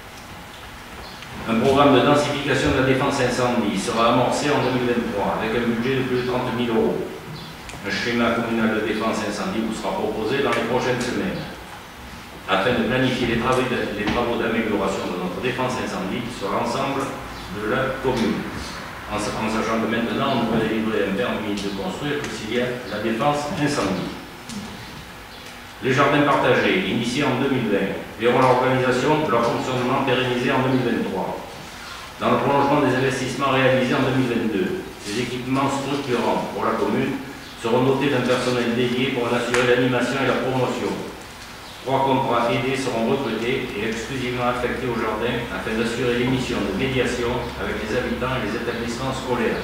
Un programme de densification de la défense incendie sera amorcé en deux mille vingt-trois avec un budget de plus de trente mille euros. Un schéma communal de défense incendie vous sera proposé dans les prochaines semaines afin de planifier les travaux d'amélioration de notre défense incendie sur l'ensemble de la commune. en, en sachant que maintenant on peut délivrer un permis de construire que s'il y a la défense incendie. Les jardins partagés, initiés en deux mille vingt, verront l'organisation de leur fonctionnement pérennisé en deux mille vingt-trois. Dans le prolongement des investissements réalisés en deux mille vingt-deux, ces équipements structurants pour la commune seront dotés d'un personnel dédié pour en assurer l'animation et la promotion. Trois contrats aidés seront recrutés et exclusivement affectés au jardin afin d'assurer les missions de médiation avec les habitants et les établissements scolaires.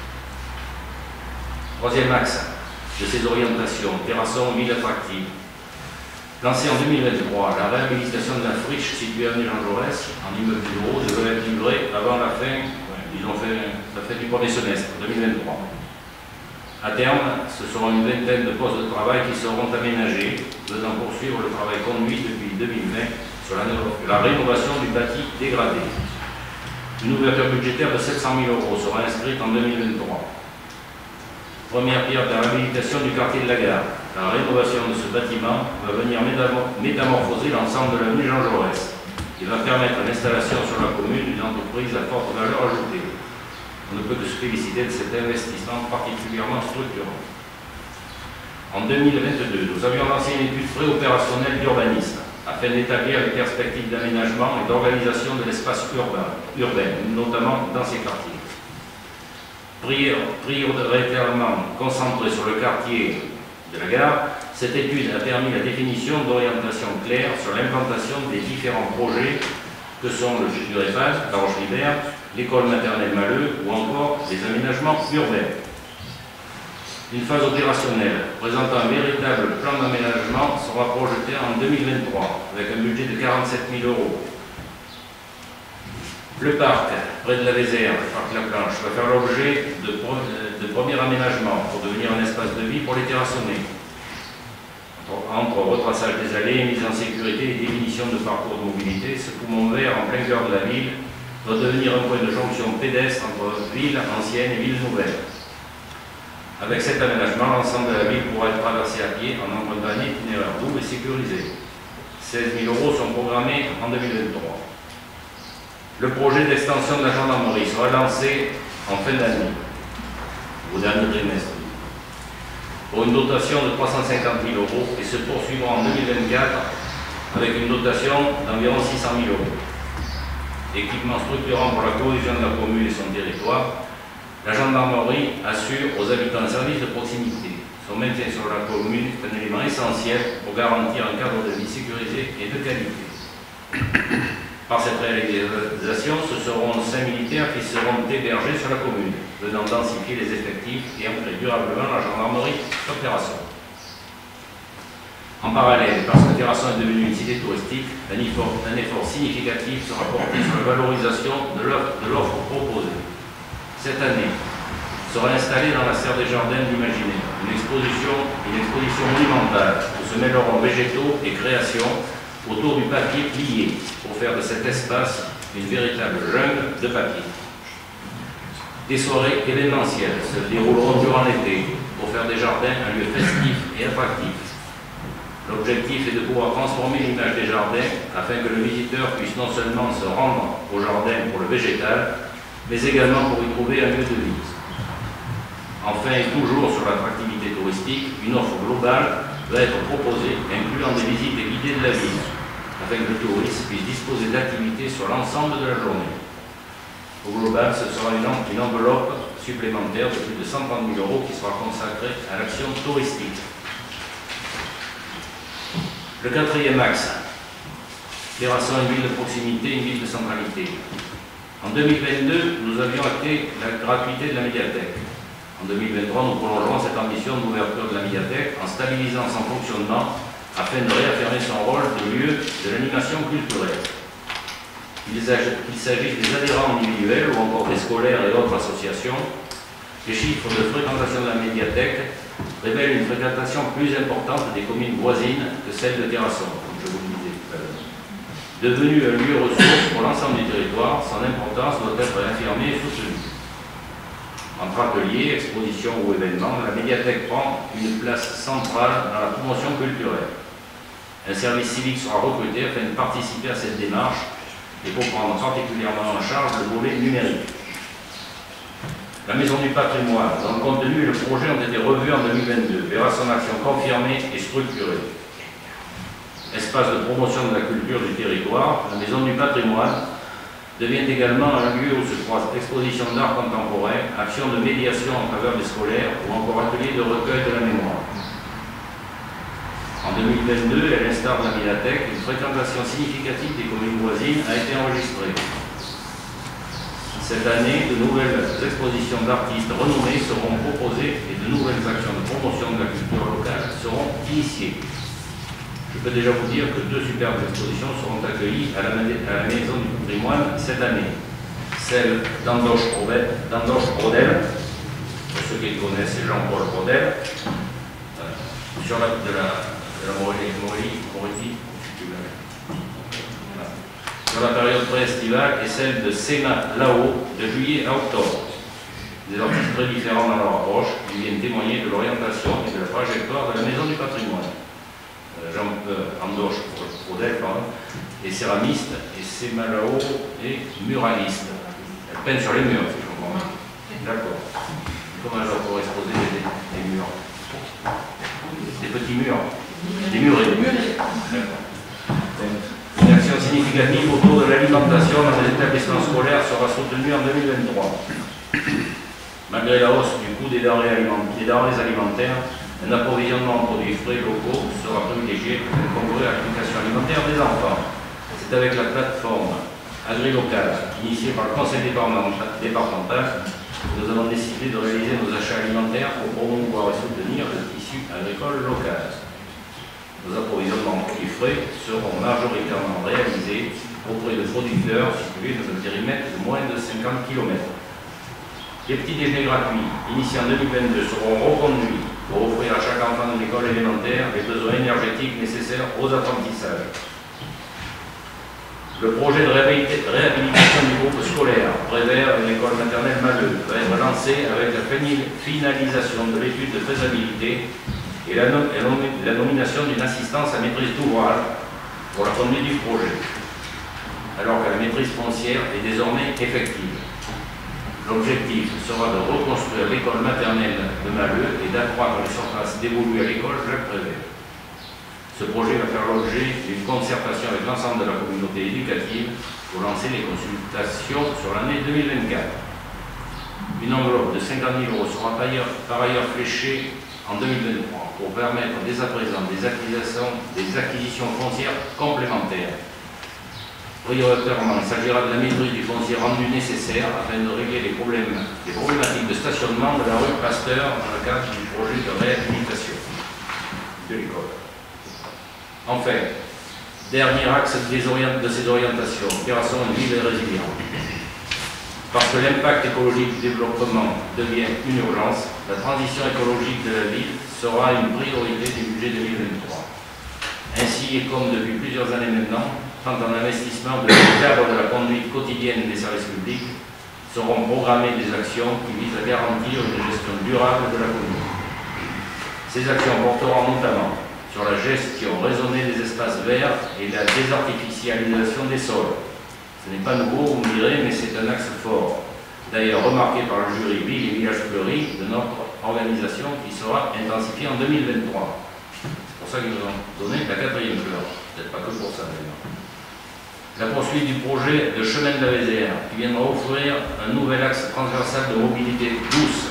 Troisième axe de ces orientations, terrasson ville attractive. Lancée en deux mille vingt-trois, la réhabilitation de la friche située à avenue Jean Jaurès, en immeuble bureau, devrait être livrée avant la fin, ils ont fait la fin du premier semestre deux mille vingt-trois. À terme, ce seront une vingtaine de postes de travail qui seront aménagés, faisant poursuivre le travail conduit depuis deux mille vingt sur la, la rénovation du bâti dégradé. Une ouverture budgétaire de sept cent mille euros sera inscrite en deux mille vingt-trois. Première pierre de la réhabilitation du quartier de la Gare. La rénovation de ce bâtiment va venir métamorphoser l'ensemble de l'avenue Jean Jaurès. Il va permettre l'installation sur la commune d'une entreprise à forte valeur ajoutée. On ne peut que se féliciter de cet investissement particulièrement structurant. En deux mille vingt-deux, nous avions lancé une étude préopérationnelle d'urbanisme afin d'établir les perspectives d'aménagement et d'organisation de l'espace urbain, urbain, notamment dans ces quartiers. Prioritairement concentrée sur le quartier de la Gare, cette étude a permis la définition d'orientations claires sur l'implantation des différents projets que sont le du REPAD, la Roche-Libert, l'école maternelle Maleux ou encore les aménagements urbains. Une phase opérationnelle présentant un véritable plan d'aménagement sera projetée en deux mille vingt-trois avec un budget de quarante-sept mille euros. Le parc, près de la Vézère, le parc La Planche, va faire l'objet de, de premiers aménagements pour devenir un espace de vie pour les terrassonnés. Entre retraçage des allées, mise en sécurité et définition de parcours de mobilité, ce poumon vert en plein cœur de la ville doit devenir un point de jonction pédestre entre ville ancienne et ville nouvelle. Avec cet aménagement, l'ensemble de la ville pourra être traversé à pied en empruntant un itinéraire double et sécurisé. seize mille euros sont programmés en deux mille vingt-trois. Le projet d'extension de la gendarmerie sera lancé en fin d'année, au dernier trimestre, pour une dotation de trois cent cinquante mille euros et se poursuivra en deux mille vingt-quatre avec une dotation d'environ six cent mille euros. Équipement structurant pour la cohésion de la commune et son territoire, la gendarmerie assure aux habitants un service de proximité. Son maintien sur la commune est un élément essentiel pour garantir un cadre de vie sécurisé et de qualité. Par cette réalisation, ce seront cinq militaires qui seront hébergés sur la commune, venant densifier les effectifs et ancrer durablement la gendarmerie opération. En parallèle, parce que Terrasson est devenu une cité touristique, un effort, un effort significatif sera porté sur la valorisation de l'offre proposée. Cette année, sera installée dans la serre des jardins de l'imaginaire une exposition, une exposition monumentale où se mêleront végétaux et créations autour du papier plié pour faire de cet espace une véritable jungle de papier. Des soirées événementielles se dérouleront durant l'été pour faire des jardins un lieu festif et attractif. L'objectif est de pouvoir transformer l'image des jardins afin que le visiteur puisse non seulement se rendre au jardin pour le végétal, mais également pour y trouver un lieu de vie. Enfin, et toujours sur l'attractivité touristique, une offre globale va être proposée, incluant des visites guidées de la ville, afin que le touriste puisse disposer d'activités sur l'ensemble de la journée. Au global, ce sera une, une enveloppe supplémentaire de plus de cent trente mille euros qui sera consacrée à l'action touristique. Le quatrième axe, Terrasson, une ville de proximité, une ville de centralité. En deux mille vingt-deux, nous avions acté la gratuité de la médiathèque. En deux mille vingt-trois, nous prolongerons cette ambition d'ouverture de la médiathèque en stabilisant son fonctionnement afin de réaffirmer son rôle de lieu de l'animation culturelle. Qu'il s'agisse des adhérents individuels ou encore des scolaires et autres associations, les chiffres de fréquentation de la médiathèque révèlent une fréquentation plus importante des communes voisines que celle de Terrasson, comme je vous le disais tout à l'heure. Devenu un lieu ressource pour l'ensemble du territoire, son importance doit être affirmée et soutenue. Entre ateliers, expositions ou événements, la médiathèque prend une place centrale dans la promotion culturelle. Un service civique sera recruté afin de participer à cette démarche et pour prendre particulièrement en charge le volet numérique. La Maison du patrimoine, dont le contenu et le projet ont été revus en deux mille vingt-deux, verra son action confirmée et structurée. Espace de promotion de la culture du territoire, la Maison du patrimoine devient également un lieu où se croisent expositions d'art contemporain, actions de médiation en faveur des scolaires ou encore ateliers de recueil de la mémoire. En deux mille vingt-deux, à l'instar de la médiathèque, une fréquentation significative des communes voisines a été enregistrée. Cette année, de nouvelles expositions d'artistes renommés seront proposées et de nouvelles actions de promotion de la culture locale seront initiées. Je peux déjà vous dire que deux superbes expositions seront accueillies à la, à la Maison du patrimoine cette année. Celle d'Andoche Brodel, pour ceux qui le connaissent, c'est Jean-Paul Brodel, euh, sur la, de la, de la Morélie, Morélie, Morélie, voilà. Sur la période pré-estivale, et celle de Sénat là-haut, de juillet à octobre. Des artistes très différents dans leur approche, qui viennent témoigner de l'orientation et de la trajectoire de la Maison du patrimoine. Jean euh, Andoche Brodel, pardon, est céramiste, et Sémalao est muraliste. Elle peint sur les murs, si je comprends bien. D'accord. Comment alors pour exposer des, des murs? Des petits murs? Des murets. D'accord. Une action significative autour de l'alimentation dans les établissements scolaires sera soutenue en deux mille vingt-trois. Malgré la hausse du coût des denrées alimentaires, un approvisionnement en produits frais locaux sera privilégié pour concourir à l'éducation alimentaire des enfants. C'est avec la plateforme agri-locale initiée par le conseil départemental que nous avons décidé de réaliser nos achats alimentaires pour promouvoir et soutenir le tissu agricole local. Nos approvisionnements en produits frais seront majoritairement réalisés auprès de producteurs situés dans un périmètre de moins de cinquante kilomètres. Les petits déjeuners gratuits, initiés en deux mille vingt-deux, seront reconduits pour offrir à chaque enfant de l'école élémentaire les besoins énergétiques nécessaires aux apprentissages. Le projet de réhabilitation du groupe scolaire Prévert de l'école maternelle Maleux va être lancé avec la finalisation de l'étude de faisabilité et la, nom la nomination d'une assistance à maîtrise d'ouvrage pour la conduite du projet, alors que la maîtrise foncière est désormais effective. L'objectif sera de reconstruire l'école maternelle de Maleux et d'accroître les surfaces dévolues à l'école Jacques Prévert. Ce projet va faire l'objet d'une concertation avec l'ensemble de la communauté éducative pour lancer les consultations sur l'année deux mille vingt-quatre. Une enveloppe de cinquante mille euros sera par ailleurs, par ailleurs fléchée en deux mille vingt-trois pour permettre dès à présent des acquisitions, des acquisitions foncières complémentaires. Prioritairement, il s'agira de la maîtrise du foncier rendu nécessaire afin de régler les, problèmes, les problématiques de stationnement de la rue Pasteur dans le cadre du projet de réhabilitation de l'école. Enfin, dernier axe des orient de ces orientations, opération une ville résiliente. Parce que l'impact écologique du développement devient une urgence, la transition écologique de la ville sera une priorité du budget deux mille vingt-trois. Ainsi, et comme depuis plusieurs années maintenant, tant en investissement dans le cadre de la conduite quotidienne des services publics, seront programmées des actions qui visent à garantir une gestion durable de la commune. Ces actions porteront notamment sur la gestion raisonnée des espaces verts et la désartificialisation des sols. Ce n'est pas nouveau, vous me direz, mais c'est un axe fort. D'ailleurs remarqué par le jury Ville et Village Fleuris de notre organisation qui sera intensifiée en deux mille vingt-trois. C'est pour ça qu'ils nous ont donné la quatrième fleur. Peut-être pas que pour ça d'ailleurs. La poursuite du projet de chemin de la Vézère qui viendra offrir un nouvel axe transversal de mobilité douce.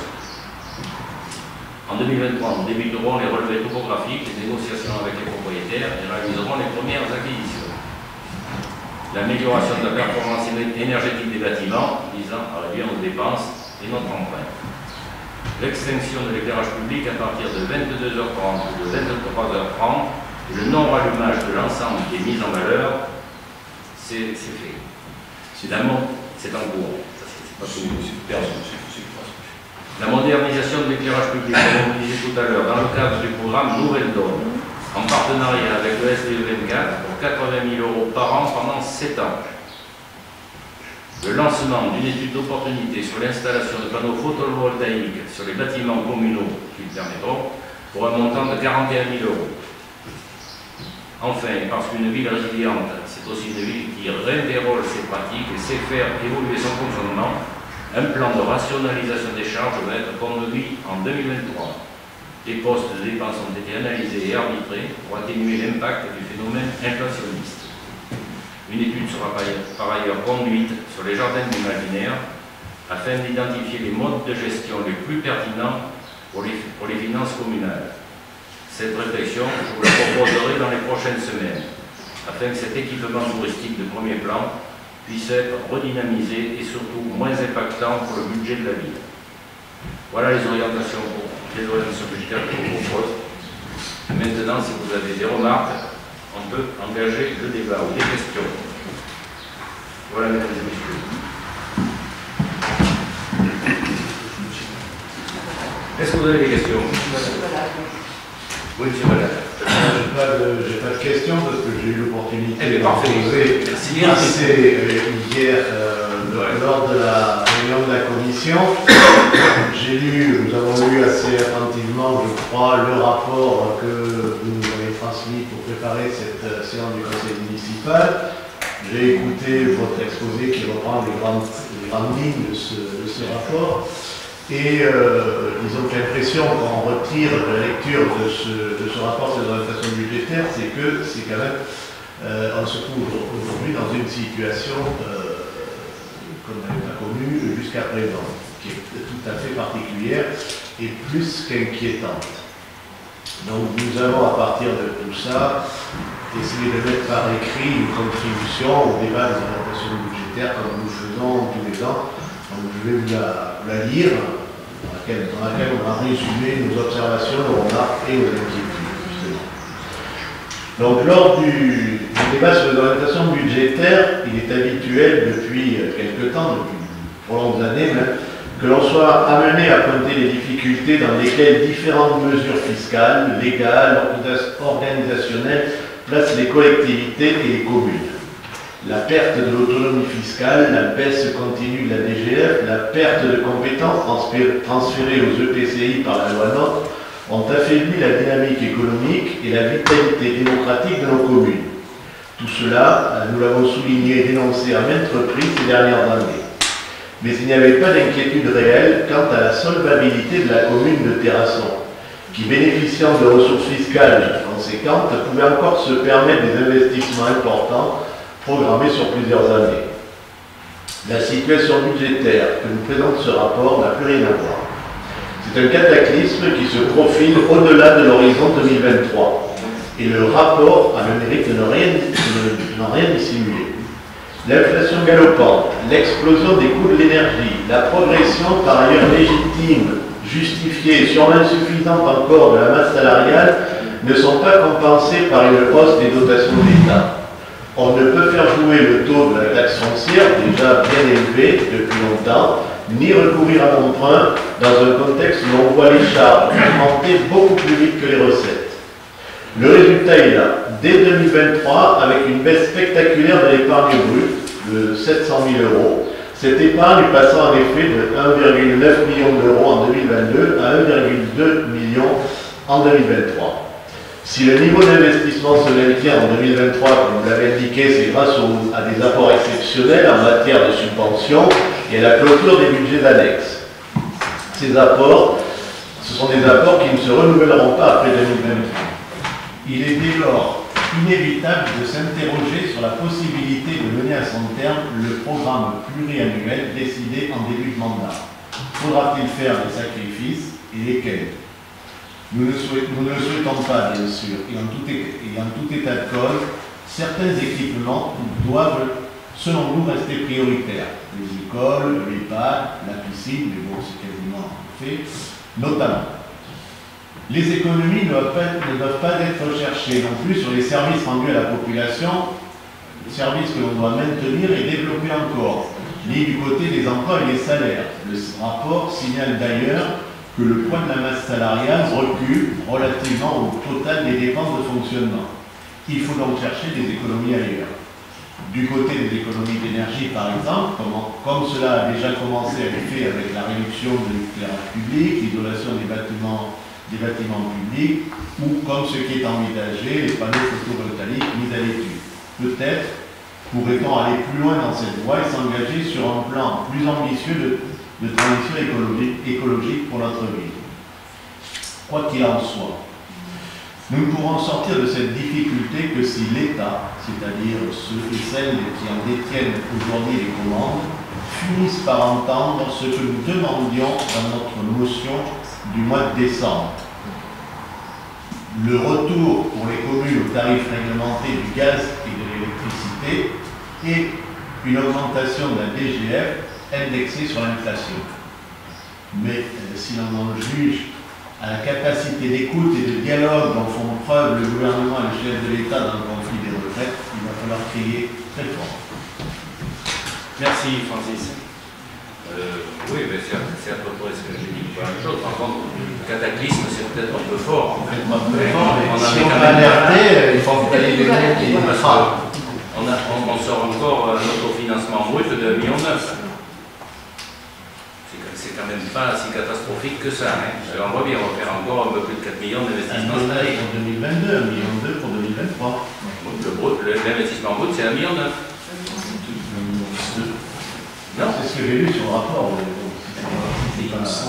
En deux mille vingt-trois, nous débuterons les relevés topographiques, les négociations avec les propriétaires et réaliserons les premières acquisitions. L'amélioration de la performance énergétique des bâtiments visant à réduire nos dépenses et notre empreinte. L'extinction de l'éclairage public à partir de vingt-deux heures trente ou de vingt-trois heures trente et le non-rallumage de l'ensemble des mises en valeur, c'est fait. C'est en cours. Ça, pas La modernisation de l'éclairage public, comme on disait tout à l'heure, dans le cadre du programme Nouvelle Donne, en partenariat avec le S D E vingt-quatre pour quatre-vingt mille euros par an pendant sept ans. Le lancement d'une étude d'opportunité sur l'installation de panneaux photovoltaïques sur les bâtiments communaux qui le permettront pour un montant de quarante et un mille euros. Enfin, parce qu'une ville résiliente, c'est aussi une ville qui réinterroge ses pratiques et sait faire évoluer son fonctionnement, Un plan de rationalisation des charges va être conduit en deux mille vingt-trois. Les postes de dépenses ont été analysés et arbitrés pour atténuer l'impact du phénomène inflationniste. Une étude sera par ailleurs conduite sur les jardins d'imaginaire afin d'identifier les modes de gestion les plus pertinents pour les, pour les finances communales. Cette réflexion, je vous la proposerai dans les prochaines semaines, afin que cet équipement touristique de premier plan puisse être redynamisé et surtout moins impactant pour le budget de la ville. Voilà les orientations, pour, les orientations budgétaires que je vous propose. Maintenant, si vous avez des remarques, on peut engager le débat ou des questions. Voilà, mesdames et messieurs. Est-ce que vous avez des questions? Oui, monsieur Valade. Je n'ai pas, pas de questions parce que j'ai eu l'opportunité eh de poser hier euh, ouais. lors de la réunion de la commission. J'ai lu, nous avons lu assez attentivement, je crois, le rapport que vous nous avez transmis pour préparer cette séance du conseil municipal. J'ai écouté votre exposé qui reprend les grandes, les grandes lignes de ce, de ce rapport. Et euh, disons que l'impression qu'on retire de la lecture de ce, de ce rapport sur les orientations budgétaires, c'est que c'est quand même, euh, on se trouve aujourd'hui dans une situation euh, qu'on n'avait pas connue jusqu'à présent, qui est tout à fait particulière et plus qu'inquiétante. Donc nous allons à partir de tout ça essayer de mettre par écrit une contribution au débat des orientations budgétaires comme nous faisons tous les ans. Donc je vais vous la, vous la lire, dans laquelle, dans laquelle on va résumer nos observations, nos remarques et nos inquiétudes, justement. Donc lors du, du débat sur les orientations budgétaires, il est habituel depuis quelque temps, depuis trop longues années même, que l'on soit amené à pointer les difficultés dans lesquelles différentes mesures fiscales, légales, organisationnelles placent les collectivités et les communes. La perte de l'autonomie fiscale, la baisse continue de la D G F, la perte de compétences transférées aux E P C I par la loi NOTRe ont affaibli la dynamique économique et la vitalité démocratique de nos communes. Tout cela, nous l'avons souligné et dénoncé à maintes reprises ces dernières années. Mais il n'y avait pas d'inquiétude réelle quant à la solvabilité de la commune de Terrasson, qui, bénéficiant de ressources fiscales conséquentes, pouvait encore se permettre des investissements importants programmés sur plusieurs années. La situation budgétaire que nous présente ce rapport n'a plus rien à voir. C'est un cataclysme qui se profile au-delà de l'horizon deux mille vingt-trois. Et le rapport a le mérite de ne rien, de ne rien dissimuler. L'inflation galopante, l'explosion des coûts de l'énergie, la progression par ailleurs légitime, justifiée et sûrement insuffisante encore de la masse salariale ne sont pas compensées par une hausse des dotations de l'État. On ne peut faire jouer le taux de la taxe foncière, déjà bien élevé depuis longtemps, ni recourir à l'emprunt dans un contexte où l'on voit les charges augmenter beaucoup plus vite que les recettes. Le résultat est là, dès deux mille vingt-trois, avec une baisse spectaculaire de l'épargne brute de sept cent mille euros. Cette épargne passant en effet de un virgule neuf million d'euros en deux mille vingt-deux à un virgule deux million en deux mille vingt-trois. Si le niveau d'investissement se maintient en deux mille vingt-trois, comme vous l'avez indiqué, c'est grâce au, à des apports exceptionnels en matière de subventions et à la clôture des budgets annexes. Ces apports, ce sont des apports qui ne se renouvelleront pas après deux mille vingt-trois. Il est dès lors inévitable de s'interroger sur la possibilité de mener à son terme le programme pluriannuel décidé en début de mandat. Faudra-t-il faire des sacrifices et lesquels? Nous ne, souhaitons, nous ne le souhaitons pas, bien sûr, et en, tout, et en tout état de cause, certains équipements doivent, selon nous, rester prioritaires. Les écoles, l'EHPAD, la piscine, mais bon, c'est quasiment fait, notamment. Les économies ne doivent, pas, ne doivent pas être recherchées non plus sur les services rendus à la population, services que l'on doit maintenir et développer encore, ni du côté des emplois et des salaires. Le rapport signale d'ailleurs que le poids de la masse salariale recule relativement au total des dépenses de fonctionnement. Il faut donc chercher des économies ailleurs. Du côté des économies d'énergie, par exemple, comme, comme cela a déjà commencé à être fait avec la réduction de l'éclairage public, l'isolation des bâtiments, des bâtiments publics, ou comme ce qui est envisagé, les panneaux photovoltaïques mis à l'étude. Peut-être pourrait-on aller plus loin dans cette voie et s'engager sur un plan plus ambitieux de de transition écologique, écologique pour notre ville. Quoi qu'il en soit, nous ne pourrons sortir de cette difficulté que si l'État, c'est-à-dire ceux et celles qui en détiennent aujourd'hui les commandes, finissent par entendre ce que nous demandions dans notre motion du mois de décembre. Le retour pour les communes aux tarifs réglementés du gaz et de l'électricité et une augmentation de la D G F indexée sur l'inflation. Mais euh, si l'on en juge à la capacité d'écoute et de dialogue dont font preuve le gouvernement et le chef de l'État dans le conflit des retraites, il va falloir crier très fort. Merci Francis. Euh, oui, mais c'est à peu près ce que j'ai dit. Pas la même chose. Par contre, le cataclysme, c'est peut-être un peu fort. En fait. Un peu fort, mais on si avait on quand va même alerter, il faut envoyer des mots qui Parce frappent. que on, a, on, on sort encore un autofinancement brut de un million neuf. C'est quand même pas si catastrophique que ça. Hein. On voit bien, on va faire encore un peu plus de quatre millions d'investissements cette année. Pour deux mille vingt-deux, un million deux pour deux mille vingt-trois. L'investissement brut, c'est un million neuf. Non. C'est ce que j'ai lu sur le rapport. Oui.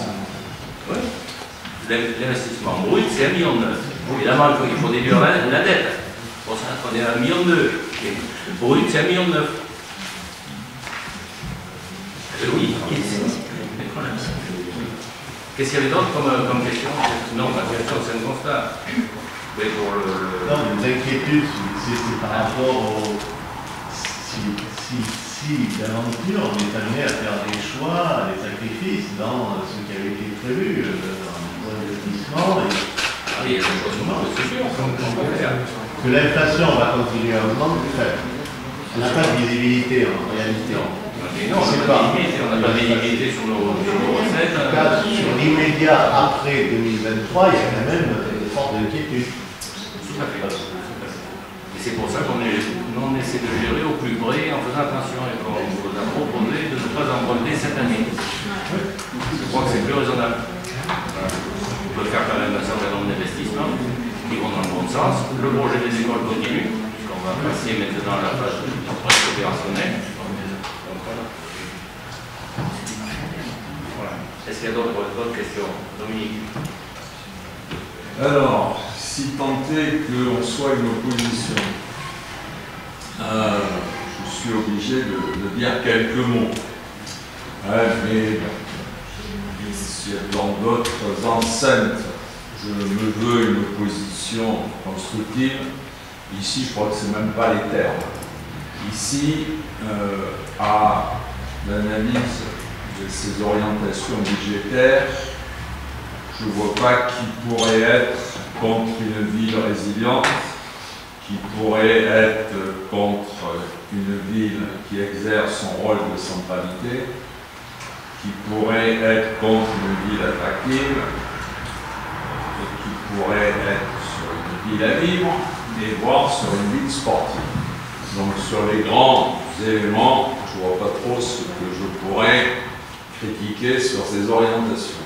L'investissement brut, c'est un million neuf. Évidemment, il faut déduire la, la dette. Pour ça, on est à un million deux. Le brut, c'est un million neuf. Euh, oui. Qu'est-ce qu'il y avait d'autre comme, comme question? Non, la question, c'est un constat. Mais pour le, le... Non, mais les inquiétudes, c'est par rapport au... Si, si, si d'aventure, on est amené à faire des choix, des sacrifices dans ce qui avait été prévu, euh, en investissement et... Ah, il y a des choses c'est sûr, qu'on peut faire. Que l'inflation va continuer à augmenter, on n'a pas de visibilité en réalité. Non, on n'a pas de visibilité, on n'a pas de visibilité sur nos, sur nos recettes. En tout cas, sur l'immédiat après deux mille vingt-trois, il y a quand même des fortes inquiétudes. Tout à fait. Et c'est pour ça qu'on essaie de gérer au plus près en faisant attention et qu'on vous a proposé de ne pas emprunter cette année. Je crois que c'est plus raisonnable. On peut faire quand même un certain nombre d'investissements qui vont dans le bon sens. Le projet des écoles continue, puisqu'on va passer maintenant à la phase opérationnelle. Est-ce qu'il y a d'autres questions? Dominique? Alors, si tant est qu'on soit une opposition, euh, je suis obligé de, de dire quelques mots. Ouais, mais dans d'autres enceintes, je me veux une opposition constructive. Ici, je crois que ce n'est même pas les termes. Ici, euh, à l'analyse de ces orientations budgétaires, je ne vois pas qui pourrait être contre une ville résiliente, qui pourrait être contre une ville qui exerce son rôle de centralité, qui pourrait être contre une ville attractive, et qui pourrait être sur une ville à vivre, et voire sur une ville sportive. Donc sur les grands éléments, je ne vois pas trop ce que je pourrais critiquer sur ces orientations.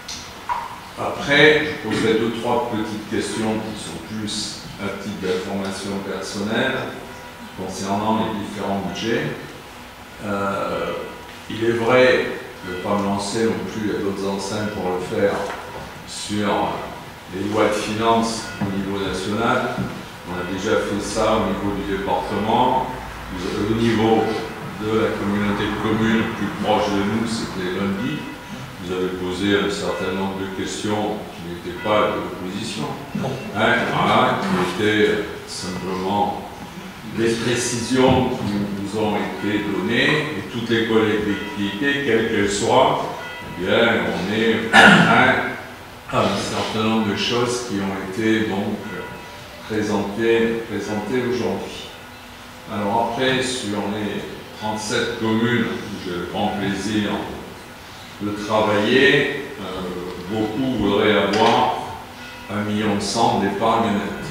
Après, je poserai deux, trois petites questions qui sont plus à titre d'information personnelle concernant les différents budgets. Euh, il est vrai, je ne vais pas me lancer non plus à d'autres enceintes pour le faire, sur les lois de finances au niveau national. On a déjà fait ça au niveau du département, au niveau de la communauté de communes plus proche de nous, c'était lundi. Vous avez posé un certain nombre de questions qui n'étaient pas de l'opposition, hein, voilà, qui étaient simplement des précisions qui nous ont été données, et toutes les collectivités, quelles qu'elles soient, eh bien, on est hein, à un certain nombre de choses qui ont été donc présentées, présentées aujourd'hui. Alors après, sur les trente-sept communes où j'ai le grand plaisir de travailler, euh, beaucoup voudraient avoir un million cent d'épargne nette.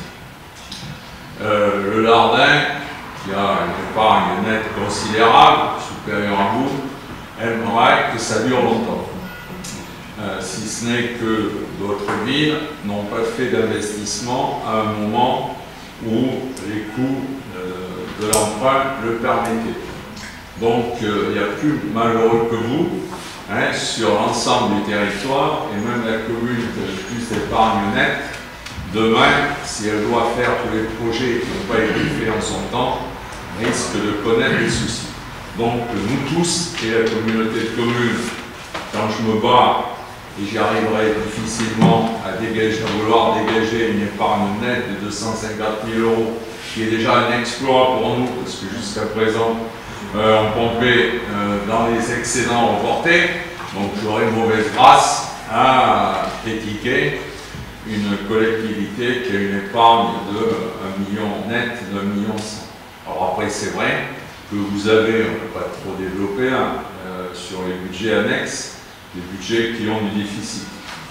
Euh, le Lardin, qui a une épargne nette considérable, supérieure à vous, aimerait que ça dure longtemps. Euh, si ce n'est que d'autres villes n'ont pas fait d'investissement à un moment où les coûts euh, de l'emprunt le permettaient. Donc euh, il y a plus malheureux que vous hein, sur l'ensemble du territoire, et même la commune qui a le plus d'épargne nette, demain, si elle doit faire tous les projets qui n'ont pas été faits en son temps, risque de connaître des soucis. Donc nous tous, et la communauté de communes, quand je me bats, et j'y arriverai difficilement à, dégager, à vouloir dégager une épargne nette de deux cent cinquante mille euros, qui est déjà un exploit pour nous, parce que jusqu'à présent, euh, on pompait euh, dans les excédents reportés, donc j'aurais une mauvaise grâce à critiquer une collectivité qui a une épargne de un million net, d'un million cent. Alors après, c'est vrai que vous avez, on ne peut pas trop développer, hein, euh, sur les budgets annexes, des budgets qui ont du déficit.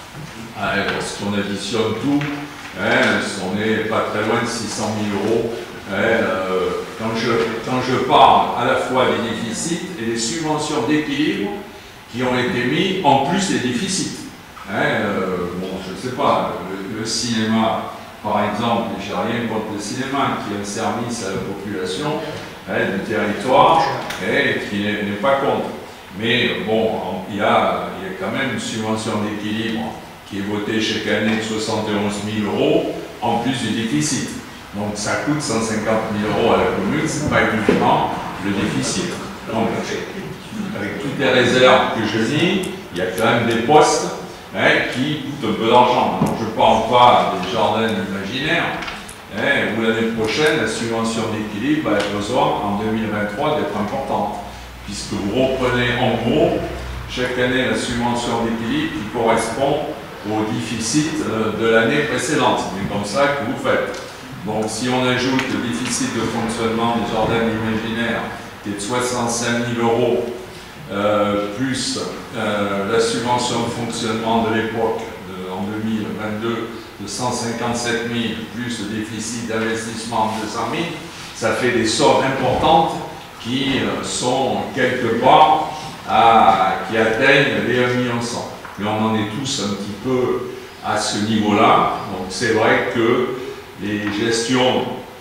Ah, lorsqu'on additionne tout, hein, on n'est pas très loin de six cent mille euros. Hein, euh, quand, je, quand je parle à la fois des déficits et des subventions d'équilibre qui ont été mis en plus des déficits. Hein, euh, bon, je ne sais pas, le, le cinéma, par exemple, et j'ai rien contre le cinéma, qui est un service à la population hein, du territoire et qui n'est pas contre. Mais bon, il y, a, il y a quand même une subvention d'équilibre qui est votée chaque année de soixante et onze mille euros en plus du déficit. Donc ça coûte cent cinquante mille euros à la commune, ce n'est pas uniquement le déficit. Donc avec toutes les réserves que je dis, il y a quand même des postes hein, qui coûtent un peu d'argent. Donc je ne parle pas des jardins imaginaires, hein, où l'année prochaine, la subvention d'équilibre a besoin en deux mille vingt-trois d'être importante, puisque vous reprenez en gros chaque année la subvention d'équilibre qui correspond au déficit de l'année précédente. C'est comme ça que vous faites. Donc si on ajoute le déficit de fonctionnement des jardins imaginaires qui est de soixante-cinq mille euros, euh, plus euh, la subvention de fonctionnement de l'époque en deux mille vingt-deux de cent cinquante-sept mille, plus le déficit d'investissement de deux cent mille, ça fait des sommes importantes qui sont quelque part à, qui atteignent les un million cent. Mais on en est tous un petit peu à ce niveau-là. Donc c'est vrai que les gestions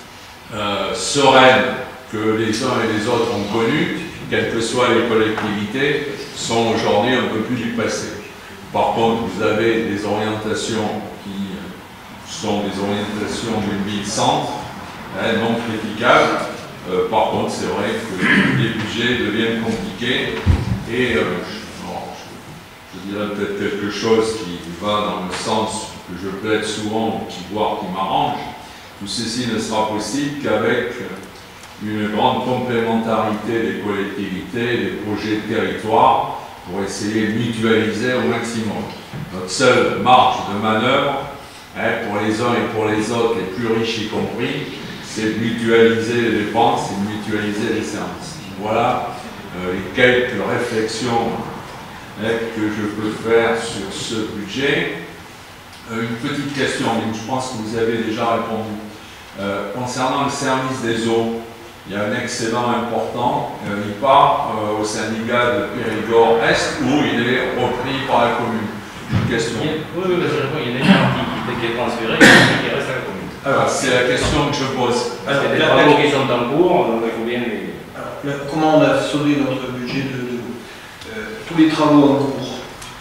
euh, sereines que les uns et les autres ont connues, quelles que soient les collectivités, sont aujourd'hui un peu plus du passé. Par contre, vous avez des orientations qui sont des orientations d'une ville-centre, hein, non critiquables. Euh, par contre, c'est vrai que les budgets deviennent compliqués et euh, je, bon, je, je dirais peut-être quelque chose qui va dans le sens que je plaide souvent, qui voire qui m'arrange. Tout ceci ne sera possible qu'avec une grande complémentarité des collectivités, des projets de territoire, pour essayer de mutualiser au maximum. Notre seule marge de manœuvre, hein, pour les uns et pour les autres, les plus riches y compris, c'est de mutualiser les dépenses et de mutualiser les services. Voilà euh, les quelques réflexions hein, que je peux faire sur ce budget. Euh, une petite question, mais je pense que vous avez déjà répondu. Euh, concernant le service des eaux, il y a un excédent important. Euh, il part euh, au syndicat de Périgord-Est où il est repris par la commune. Une question. Oui, oui, oui, il y a une partie qui est transférée et qui reste à la commune. Alors, c'est la question que je pose. Parce qu'il y a des travaux qui sont en cours, donc il faut bien les... Alors, là, comment on a soldé notre budget de, de euh, tous les travaux en cours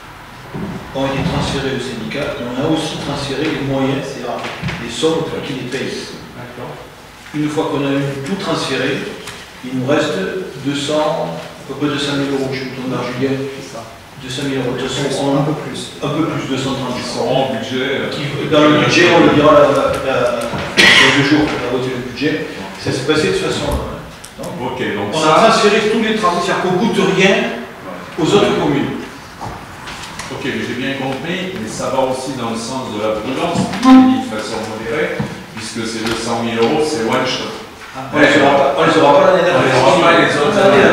ont été transférés au syndicat, et on a aussi transféré les moyens, c'est-à-dire les sommes qui les payent. Une fois qu'on a eu tout transféré, il nous reste deux cents, à peu près deux cent mille euros, je suis tombé à Julien. deux cent mille euros, deux cents, un peu plus. Un peu plus, deux cent trente. Seront au budget. Dans le budget, on le dira la, la, la, dans deux jours, on a voté le budget. Ça s'est passé de toute façon. Ok, donc on ça... a transféré tous les travaux, c'est-à-dire qu'on ne coûte rien aux autres communes. Ok, j'ai bien compris, mais ça va aussi dans le sens de la prudence, dit de façon modérée, puisque ces deux cent mille euros, c'est one shot. Ah, on ne les aura pas l'année On ne les aura dernière. pas les autres années.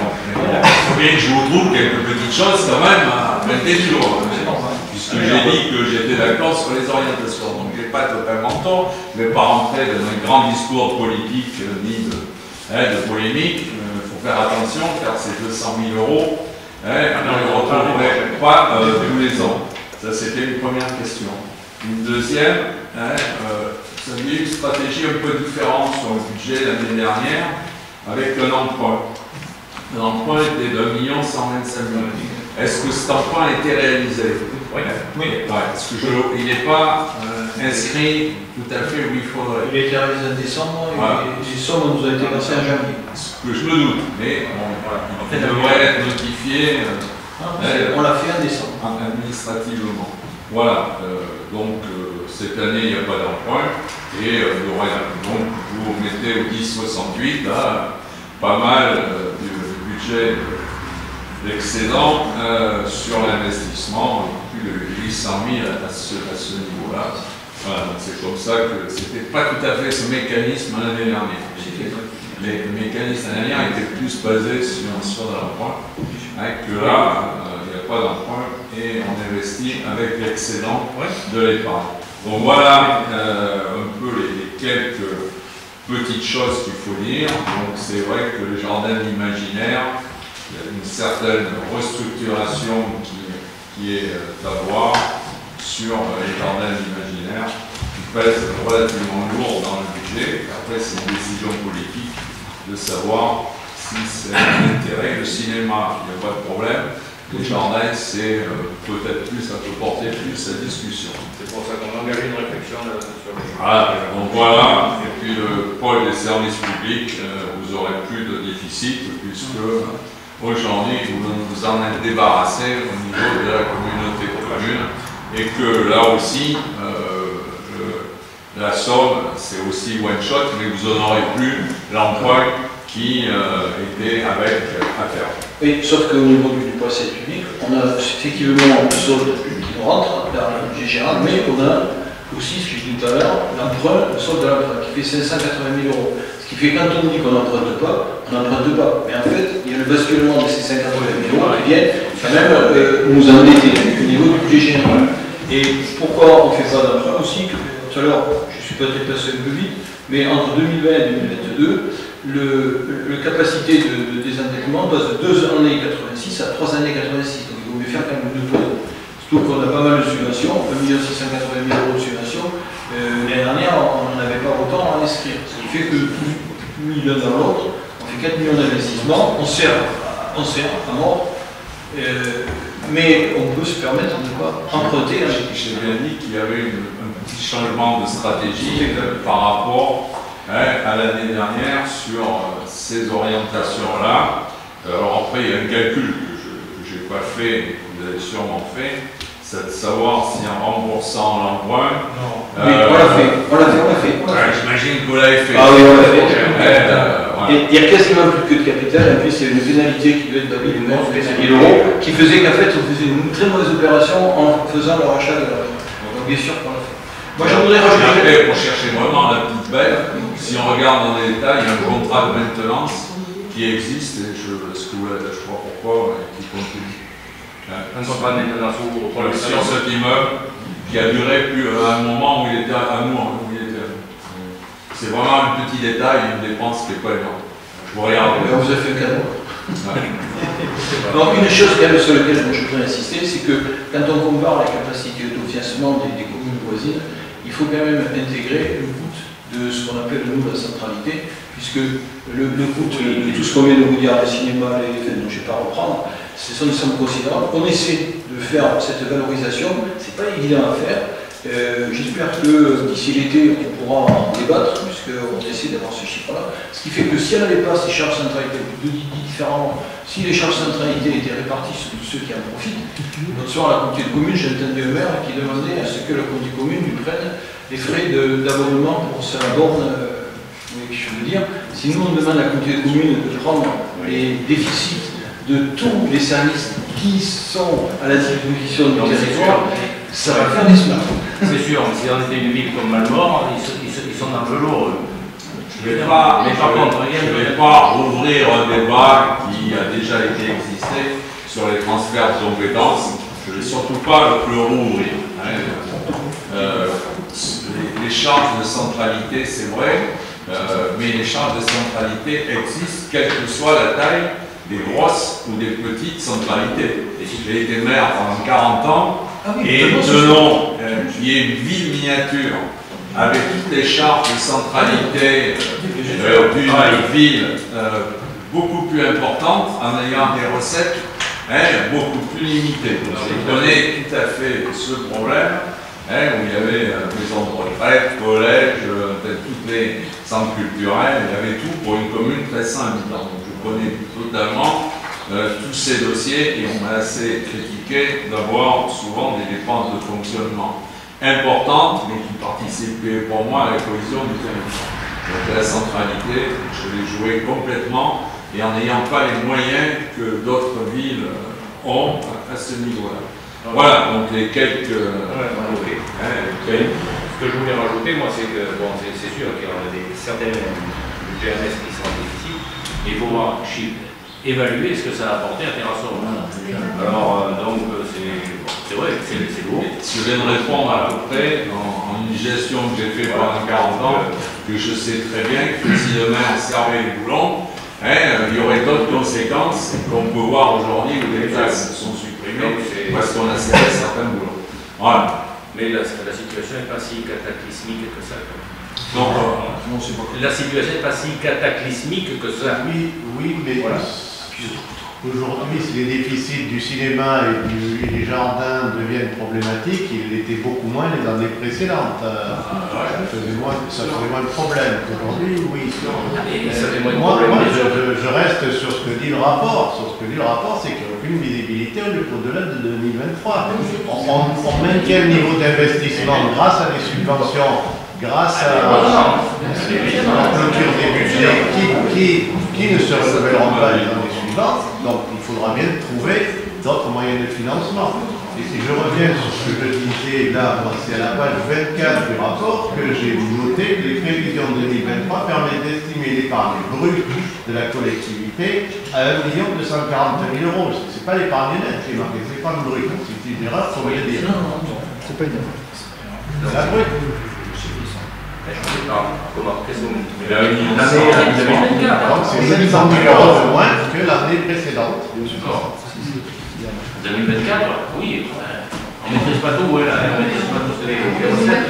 Il faut bien que je vous trouve quelques petites choses quand même à mettre des jours. Puisque j'ai dit que j'étais d'accord sur les orientations. Donc je n'ai pas totalement tort. Je ne vais pas rentrer dans un grand discours politique ni de, hein, de polémique. Il faut faire attention car ces deux cent mille euros, hein, on ne les retrouverait pas euh, tous les ans. Ça, c'était une première question. Une deuxième, hein, euh, ça a une stratégie un peu différente sur le budget l'année dernière avec un emprunt. l'emprunt était d'un million cent vingt-cinq mille. Est-ce que cet emprunt a été réalisé? Oui. Oui. Ouais, parce que je, il n'est pas euh, inscrit tout à fait où il faudrait. Il a été réalisé en décembre et Voilà. les sommes nous ont été versées en janvier. Ce que je me doute, mais bon, voilà, En il fait, devrait être notifié euh, Ah, Ouais. on l'a fait en décembre. administrativement. Voilà, euh, donc euh, cette année il n'y a pas d'emprunt et euh, il y aura, donc vous mettez au dix soixante-huit là pas mal euh, du, du budget d'excédent euh, sur l'investissement, plus de huit cent mille à ce, à ce niveau-là. Voilà, donc c'est comme ça que c'était pas tout à fait ce mécanisme l'année dernière. Les mécanismes l'année dernière étaient plus basés sur, sur de l'emprunt, hein, que là, euh, il n'y a pas d'emprunt et on investit avec l'excédent de l'épargne. Donc voilà euh, un peu les, les quelques petites choses qu'il faut dire. Donc c'est vrai que les jardins imaginaires, il y a une certaine restructuration qui, qui est à voir sur les jardins imaginaires, qui pèse relativement lourd dans le budget. Après, c'est une décision politique de savoir si c'est un intérêt. Le cinéma, il n'y a pas de problème. Les jardins, c'est euh, peut-être plus, ça peut porter plus la discussion. C'est pour ça qu'on a engagé une réflexion là, sur les... Voilà, donc voilà. Et puis le pôle des services publics, euh, vous aurez plus de déficit, puisque aujourd'hui, vous vous en êtes débarrassé au niveau de la communauté de communes, et que là aussi, euh, le, la somme, c'est aussi one shot, mais vous en aurez plus l'emprunt qui euh, était avec à terme. Oui, sauf qu'au niveau du procès public, on a effectivement le solde qui rentre dans le budget général, mais on a aussi, ce que je disais tout à l'heure, l'emprunt, le solde de l'emprunt, qui fait cinq cent quatre-vingt mille euros. Ce qui fait que quand on dit qu'on n'emprunte pas, on n'emprunte pas. Mais en fait, il y a le basculement de ces cinq cent quatre-vingt mille euros qui viennent quand même euh, nous endetter au niveau du budget général. Et pourquoi on ne fait pas d'emprunt aussi, que tout à l'heure, je suis peut-être passé un peu vite, mais entre deux mille vingt et deux mille vingt-deux, le, le capacité de, de désendettement passe de deux années quatre-vingt-six à trois années quatre-vingt-six. Donc il vaut mieux faire quand même deux fois. Surtout qu'on a pas mal de subventions, un million six cent quatre-vingt mille euros de subventions. Euh, L'année dernière, on n'en avait pas autant à inscrire. Ce qui fait que tout mis l'un dans l'autre, on fait quatre millions d'investissements, on sert, on sert à mort. Euh, mais on peut se permettre de ne pas emprunter. J'ai bien dit qu'il y avait une, un petit changement de stratégie euh, par rapport hein, à l'année dernière sur euh, ces orientations-là. Alors après, il y a un calcul que je n'ai pas fait, mais que vous avez sûrement fait, c'est de savoir si en remboursant l'emprunt... Euh, oui, on l'a fait, on l'a fait, on l'a fait. Ouais, j'imagine que vous l'avez fait. Ah oui, on l'a fait. Ouais, euh, voilà. Il n'y a quasiment plus que de capital, et puis c'est une pénalité qui devait être de mille euros, qui faisait qu'en fait on faisait une très mauvaise opération en faisant le rachat de la maison. Donc bien sûr qu'on l'a fait. Moi je voudrais rajouter... Après, pour chercher vraiment la petite bête, si on regarde dans les détails, il y a un contrat de maintenance qui existe, et je, ce que vous, je crois pourquoi, et qui continue. Un contrat de maintenance pour Voilà, sur cet immeuble qui a duré plus à un moment où il était à nous, où il était à nous. C'est vraiment un petit détail, une dépense qui n'est pas énorme. Je vous regarde. On vous a fait un cadeau. Ouais. Donc une chose quand même sur laquelle je voudrais insister, c'est que quand on compare les capacités d'autofinancement des, des communes voisines, il faut quand même intégrer le coût de ce qu'on appelle nous la centralité, puisque le, le coût de tout ce qu'on vient de vous dire, les cinémas, les fêtes dont je ne vais pas reprendre, ce sont des sommes considérables. On essaie de faire cette valorisation, c'est pas évident à faire. Euh, J'espère que d'ici l'été, on pourra en débattre, puisqu'on essaie d'avoir ce chiffre-là. Ce qui fait que si on n'avait pas ces charges centralité, dit différemment, si les charges centralité étaient réparties sur ceux qui en profitent, l'autre soir à la communauté de commune, j'ai entendu un maire qui demandait à ce que la communauté de commune lui prenne les frais d'abonnement pour se la borne. Euh, je veux dire, si nous on demande à la communauté de commune de prendre les déficits de tous les services qui sont à la disposition du territoire, ça va faire des semaines. C'est sûr, mais si on était une ville comme Malmort, ils, ils, ils sont dans le lot. Je ne vais pas, mais par contre, je vais pas rouvrir un débat qui a déjà été existé sur les transferts de compétences. Je ne vais surtout pas le rouvrir. Hein. Euh, les, les charges de centralité, c'est vrai, euh, mais les charges de centralité existent quelle que soit la taille des grosses ou des petites centralités. J'ai été maire pendant quarante ans, ah oui, et tenons euh, qu'il y ait une ville miniature avec toutes les charges de centralité euh, d'une ville euh, beaucoup plus importante en ayant des recettes hein, beaucoup plus limitées. Vous prenez tout à fait ce problème hein, où il y avait euh, maison de retraite, collège, euh, toutes les centres culturels, il y avait tout pour une commune de treize cents habitants. Donc je connais totalement euh, tous ces dossiers et on m'a assez critiqué d'avoir souvent des dépenses de fonctionnement importantes mais qui participaient pour moi à la cohésion du territoire. Donc la centralité, je l'ai joué complètement et en n'ayant pas les moyens que d'autres villes ont à ce niveau-là. Voilà, donc les quelques... Ouais, okay. hein, okay. Ce que je voulais rajouter, moi, c'est que, bon, c'est sûr qu'il y a des, certains G M S qui sont difficiles, mais il faut voir, évaluer ce que ça a apporté à Terrasson. Alors, euh, donc, c'est vrai, c'est lourd. Je viens de répondre à peu près en, en une gestion que j'ai fait pendant quarante ans, que je sais très bien que si demain on servait les boulons, hein, il y aurait d'autres conséquences qu'on peut voir aujourd'hui où les classes sont supprimées parce qu'on a serré certains boulons. Voilà. Mais la, la situation n'est pas si cataclysmique que ça. Non, non, non c'est pas la situation n'est pas si cataclysmique que ça. Oui, oui, mais voilà. Aujourd'hui, si les déficits du cinéma et, du, et des jardins deviennent problématiques, ils l'étaient beaucoup moins les années précédentes. Euh, ça faisait moins, ça faisait moins de problèmes. Aujourd'hui, oui. Et ça fait moins de moi, problèmes. moi je, je, je reste sur ce que dit le rapport. Sur ce que dit le rapport, c'est qu'il n'y a aucune visibilité au-delà de deux mille vingt-trois. On, on, on maintient le niveau d'investissement grâce à des subventions, grâce à, à la clôture des budgets qui, qui, qui ne se renouvelleront pas les années suivantes. Donc il faudra bien trouver d'autres moyens de financement. Et si je reviens sur ce que je disais là, c'est à la page vingt-quatre du rapport que j'ai noté que les prévisions de deux mille vingt-trois permettent d'estimer l'épargne brute de la collectivité à un million deux cent quarante mille euros. Ce n'est pas l'épargne nette qui est marquée, c'est l'épargne brute. C'est une erreur, il faut le dire. Non, non, non, c'est pas une erreur. C'est la brute. Comment? Qu'est-ce que vous Il a une Donc c'est sept cent mille euros de moins que l'année précédente. deux mille vingt-quatre, oui. On ne maîtrise pas tout, ouais, là. On ne maîtrise pas tout. Donc,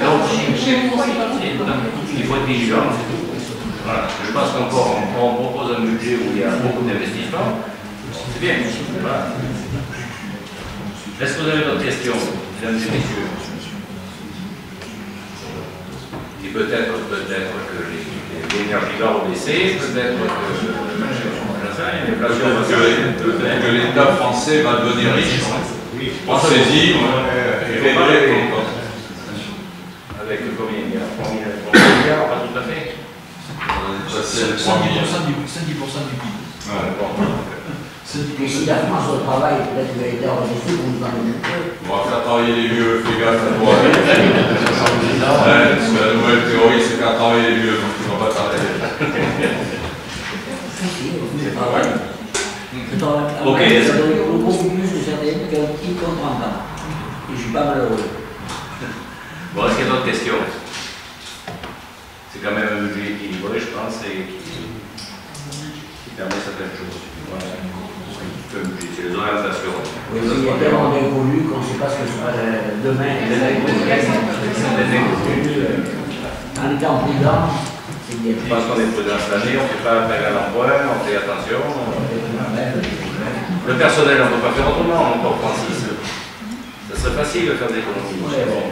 il faut être vigilant, c'est tout. Voilà. Je pense qu'encore, on propose un budget où il y a beaucoup d'investissements. C'est bien. Voilà. Est-ce que vous avez d'autres questions, mesdames et messieurs? Et peut-être peut-être que l'énergie va rebaisser, peut-être que l'inflation va se peut-être que l'État français va devenir riche. Oui, pensez-y, et réglez avec combien il y a trois milliards, pas tout à fait. C'est trois milliards. cinq pour cent du P I B. Et si la France au travail, peut-être qu'il va être organisé pour nous amener un peu. On va faire travailler les vieux, fais gaffe à toi. Parce que la nouvelle théorie, c'est qu'à travailler les vieux, donc tu ne vas pas travailler. Ok. Ça doit être beaucoup plus que certaines qui ne comprennent pas. Et je ne suis pas malheureux. Bon, est-ce qu'il y a d'autres questions? C'est quand même un budget équilibré, je pense, et qui, qui permet certaines choses. Voilà. C'est les orientations. Oui, il y a tellement d'inconnus qu'on ne sait pas ce que sera demain. En étant prudent, c'est bien. Je pense qu'on est prudent cette année, on ne fait pas appel à l'emprunt, on fait attention. Le personnel, on ne peut pas faire autrement, encore Francis. Ça serait facile de faire des économies. Ouais, bon.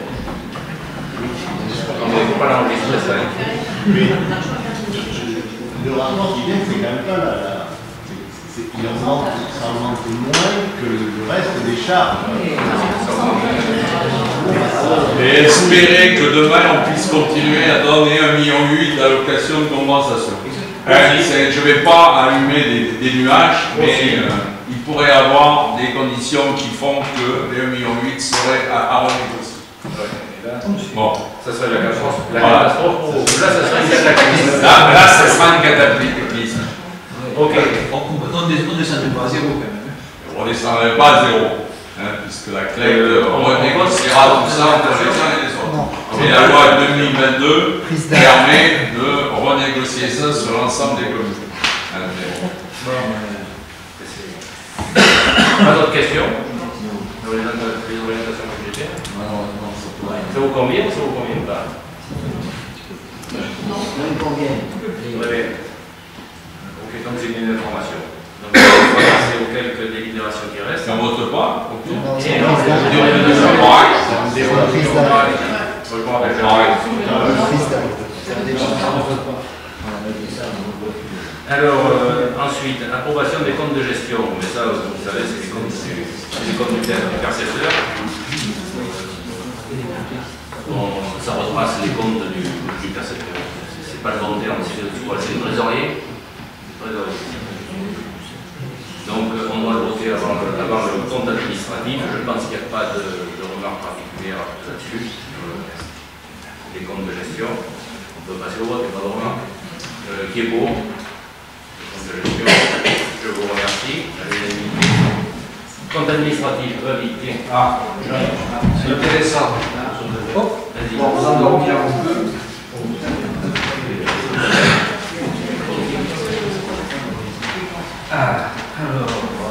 Il ne faut pas l'enregistrer, ça. Mais le rapport qui vient, c'est quand même pas la. Il en manque, ça en manque moins que le reste des charges. Et espérer que demain on puisse continuer à donner un million huit d'allocation de compensation. Hein, je ne vais pas allumer des, des nuages, mais euh, il pourrait y avoir des conditions qui font que les un million huit seraient à, à renégocier. Bon. Ça serait la catastrophe. La Voilà. catastrophe. Là, ça serait une cataclysme. Là, là, ça sera une cataclysme. Ok. On ne descendait pas à zéro quand même. On ne descendrait pas à zéro, hein, puisque la C L E C renégociera tout ça entre les uns et les autres. Et la loi deux mille vingt-deux permet de renégocier ça sur l'ensemble des communes. Hein, Pas d'autres questions? Les orientations budgétaires? Ça vous convient ou ça vous convient pas? Non, il convient. Très bien. Ok, donc c'est une information. Alors, euh, ensuite, approbation des comptes de gestion. Mais ça, vous savez, c'est les comptes du, les comptes du percepteur. Bon, ça retrace les comptes du, du percepteur. C'est pas le bon terme, c'est le, le trésorier. trésorier. Donc, on doit le voter avant le, avant le compte administratif. Je pense qu'il n'y a pas de, de remarque particulière là-dessus. Les comptes de gestion. On peut passer au vote, il n'y a pas de remarque. Euh, qui est pour? Les comptes de gestion. Je vous remercie. Compte administratif, validé. Ah, c'est intéressant. Oh, vas-y. Bon, vous endormir un peu. Ah, alors.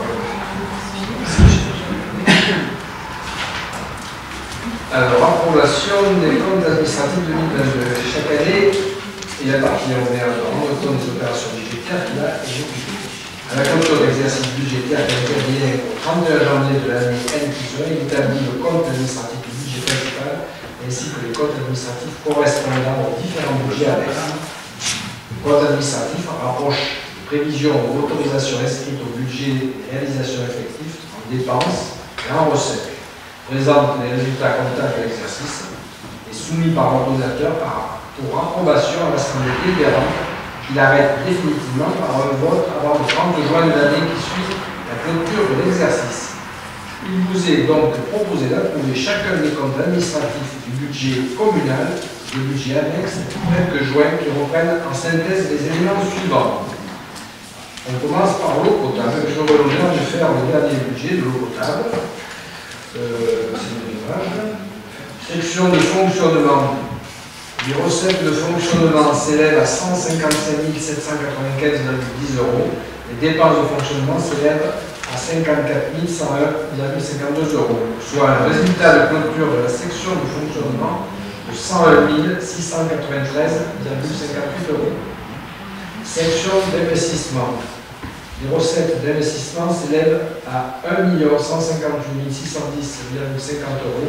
Alors, approbation des comptes administratifs deux mille vingt-deux. Chaque année, il appartient au maire de rendre compte des opérations budgétaires qu'il a exécutées. À la clôture d'exercice budgétaire qui intervient au trente et un janvier de l'année N qui serait établi le compte administratif du budget principal ainsi que les comptes administratifs correspondant aux différents budgets annexes. Le compte administratif rapproche les prévisions ou autorisations inscrites au budget des réalisations effectives en dépenses et en recettes, présente les résultats comptables de l'exercice et soumis par l'ordonnateur pour approbation à l'Assemblée délibérante qu'il arrête définitivement par un vote avant le trente juin de l'année qui suit la clôture de l'exercice. Il vous est donc proposé d'approuver chacun des comptes administratifs du budget communal, du budget annexe, tel que joint, qui reprennent en synthèse les éléments suivants. On commence par l'eau potable. J'aurai l'honneur de faire le dernier budget de l'eau potable. Euh, C'est dommage. Section de fonctionnement. Les recettes de fonctionnement s'élèvent à cent cinquante-cinq mille sept cent quatre-vingt-quinze virgule dix euros. Les dépenses de fonctionnement s'élèvent à cinquante-quatre mille cent un virgule cinquante-deux euros, soit un résultat de clôture de la section de fonctionnement de cent un mille six cent quatre-vingt-treize virgule cinquante-huit euros. Section d'investissement. Les recettes d'investissement s'élèvent à un million cent cinquante-huit mille six cent dix virgule cinquante euros.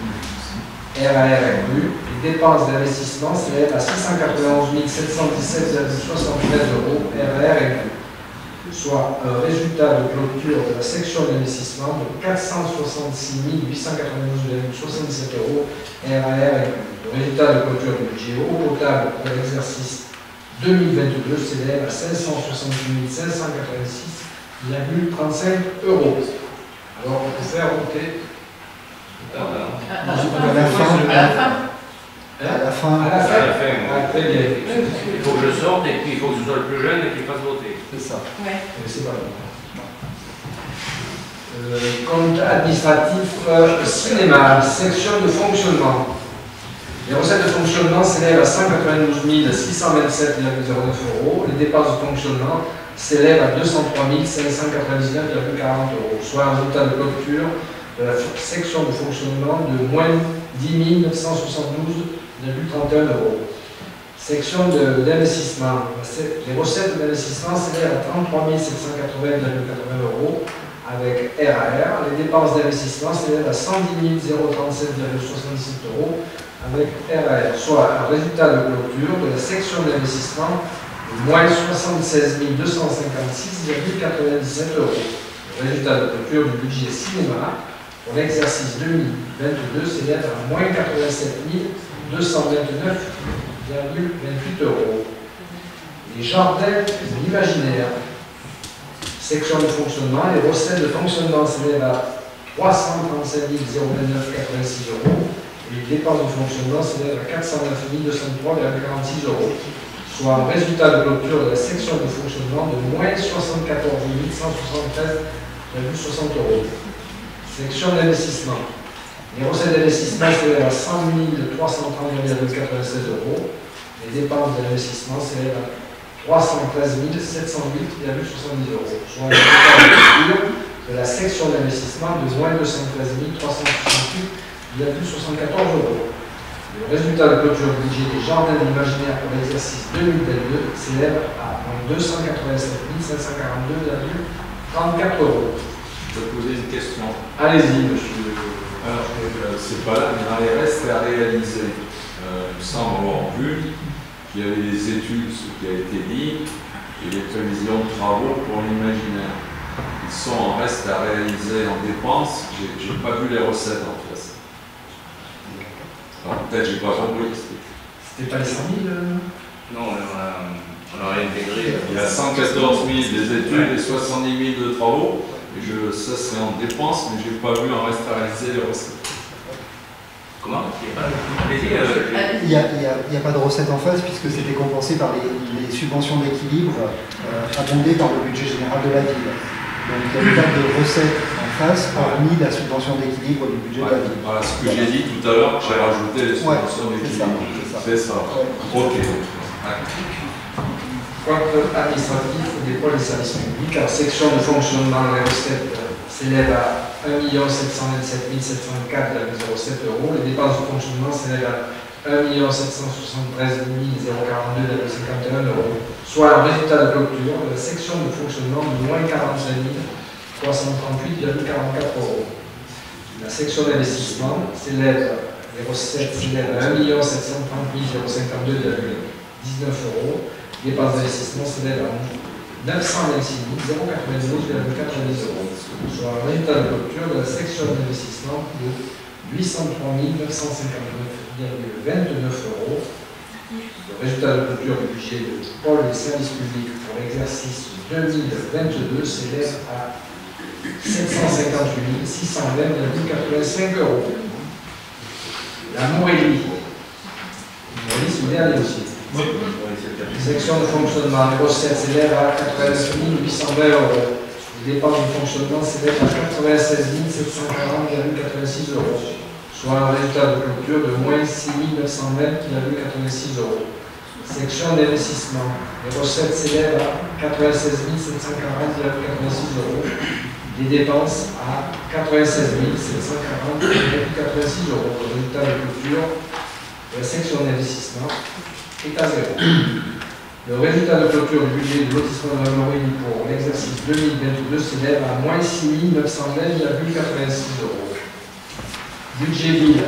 R A R inclus, les dépenses d'investissement s'élèvent à six cent quatre-vingt-onze mille sept cent dix-sept virgule soixante-treize euros, R A R inclus, soit un résultat de clôture de la section d'investissement de quatre cent soixante-six mille huit cent quatre-vingt-douze virgule soixante-sept euros, R A R inclus. Le résultat de clôture du budget eau potable pour l'exercice deux mille vingt-deux s'élève à cinq cent soixante-huit mille cinq cent quatre-vingt-six virgule trente-cinq euros. Alors, on peut faire voter. À la fin. À la fin. À la fin. À la fin. À la fin. Ah, très bien. Il faut que je sorte et puis il faut que ce soit le plus jeune et qu'il fasse voter. C'est ça. Ouais. C'est pas bon. Euh, compte administratif euh, cinéma, section de fonctionnement. Les recettes de fonctionnement s'élèvent à cent quatre-vingt-douze mille six cent vingt-sept virgule zéro neuf euros. Les dépenses de fonctionnement s'élèvent à deux cent trois mille cinq cent quatre-vingt-dix-neuf virgule quarante euros, soit un résultat de clôture de la section de fonctionnement de moins dix mille neuf cent soixante-douze virgule trente et un euros. Section d'investissement. Les recettes d'investissement s'élèvent à trente-trois mille sept cent quatre-vingts virgule quatre-vingts euros avec R A R. Les dépenses d'investissement s'élèvent à cent dix mille trente-sept virgule soixante-dix-sept euros avec R A R, soit un résultat de clôture de la section d'investissement de moins soixante-seize mille deux cent cinquante-six virgule quatre-vingt-dix-sept euros. Le résultat de clôture du budget cinéma pour l'exercice deux mille vingt-deux s'élève à moins quatre-vingt-sept mille deux cent vingt-neuf virgule vingt-huit euros. Les jardins de l'imaginaire. Section de fonctionnement. Les recettes de fonctionnement s'élèvent à trois cent trente-cinq mille vingt-neuf virgule quatre-vingt-six euros. Et les dépenses de fonctionnement s'élèvent à quatre cent neuf mille deux cent trois virgule quarante-six euros. Soit un résultat de clôture de la section de fonctionnement de moins soixante-quatorze mille cent soixante-treize virgule soixante euros. Section d'investissement. Les recettes d'investissement s'élèvent à cent mille trois cent trente virgule quatre-vingt-seize euros. Les dépenses d'investissement s'élèvent à trois cent treize mille sept cent huit virgule soixante-dix euros. Soit un résultat de clôture de la section d'investissement de moins deux cent treize mille trois cent soixante-huit virgule soixante-quatorze euros. Le résultat de clôture du budget des jardins de l'imaginaire pour l'exercice deux mille vingt-deux s'élève à deux cent quatre-vingt-sept mille cinq cent quarante-deux virgule trente-quatre euros. Je peux poser une question. Allez-y, monsieur. Alors, euh, c'est pas là, mais dans les restes à réaliser, euh, il me semble avoir vu qu'il y avait des études, ce qui a été dit, et les prévisions de travaux pour l'imaginaire. Ils sont en reste à réaliser en dépenses, j'ai pas vu les recettes en fait. Peut-être j'ai pas compris. C'était pas les cent mille euh... Non, on a, on a réintégré. Il y a cent quatorze mille des études et soixante-dix mille de travaux. Et je, ça c'est en dépenses, mais j'ai pas vu en reste à réaliser les recettes. Comment? Il n'y a, a, a pas de recettes en face puisque c'était compensé par les, les subventions d'équilibre euh, abondées par le budget général de la ville. Donc il n'y a pas de recettes en face hormis la subvention d'équilibre du budget ouais, de la ville. Voilà ce que j'ai dit tout à l'heure, j'ai rajouté les subventions ouais, d'équilibre. C'est ça. ça. Ouais. Ok. Ouais. Compte administratif des pôles des services publics, en section de fonctionnement, les recettes s'élèvent à un million sept cent vingt-sept mille sept cent quatre virgule zéro sept euros. Les dépenses de fonctionnement s'élèvent à un million sept cent soixante-treize mille quarante-deux virgule cinquante et un euros, soit un résultat de clôture de la section de fonctionnement de moins quarante-cinq mille trois cent trente-huit virgule quarante-quatre euros. La section d'investissement s'élève, les recettes s'élèvent à un million sept cent trente mille cinquante-deux virgule dix-neuf euros. Les dépenses d'investissement s'élèvent à neuf cent vingt-six mille quatre-vingt-douze virgule quatre-vingt-dix euros, soit un résultat de clôture de la section d'investissement de huit cent trois mille neuf cent cinquante-neuf virgule vingt-neuf euros. Le résultat de clôture du budget de pôle des services publics pour l'exercice deux mille vingt-deux s'élève à sept cent cinquante-huit mille six cent vingt virgule quatre-vingt-cinq euros. La Morélie, Morélie, c'est le dernier aussi. Oui. Section de fonctionnement, les recettes s'élèvent à quatre-vingt-neuf mille huit cent vingt euros. Les dépenses de fonctionnement s'élèvent à quatre-vingt-seize mille sept cent quarante virgule quatre-vingt-six euros, soit un résultat de clôture de moins six mille neuf cent vingt virgule quatre-vingt-six euros. Section d'investissement, les recettes s'élèvent à quatre-vingt-seize mille sept cent quarante virgule quatre-vingt-six euros. Les dépenses à quatre-vingt-seize mille sept cent quarante virgule quatre-vingt-six euros. Le résultat de clôture de la section d'investissement est à zéro. Le résultat de clôture du budget de lotissement de la Morélie pour l'exercice deux mille vingt-deux s'élève à moins six mille neuf cent vingt virgule quatre-vingt-six euros. Budget ville,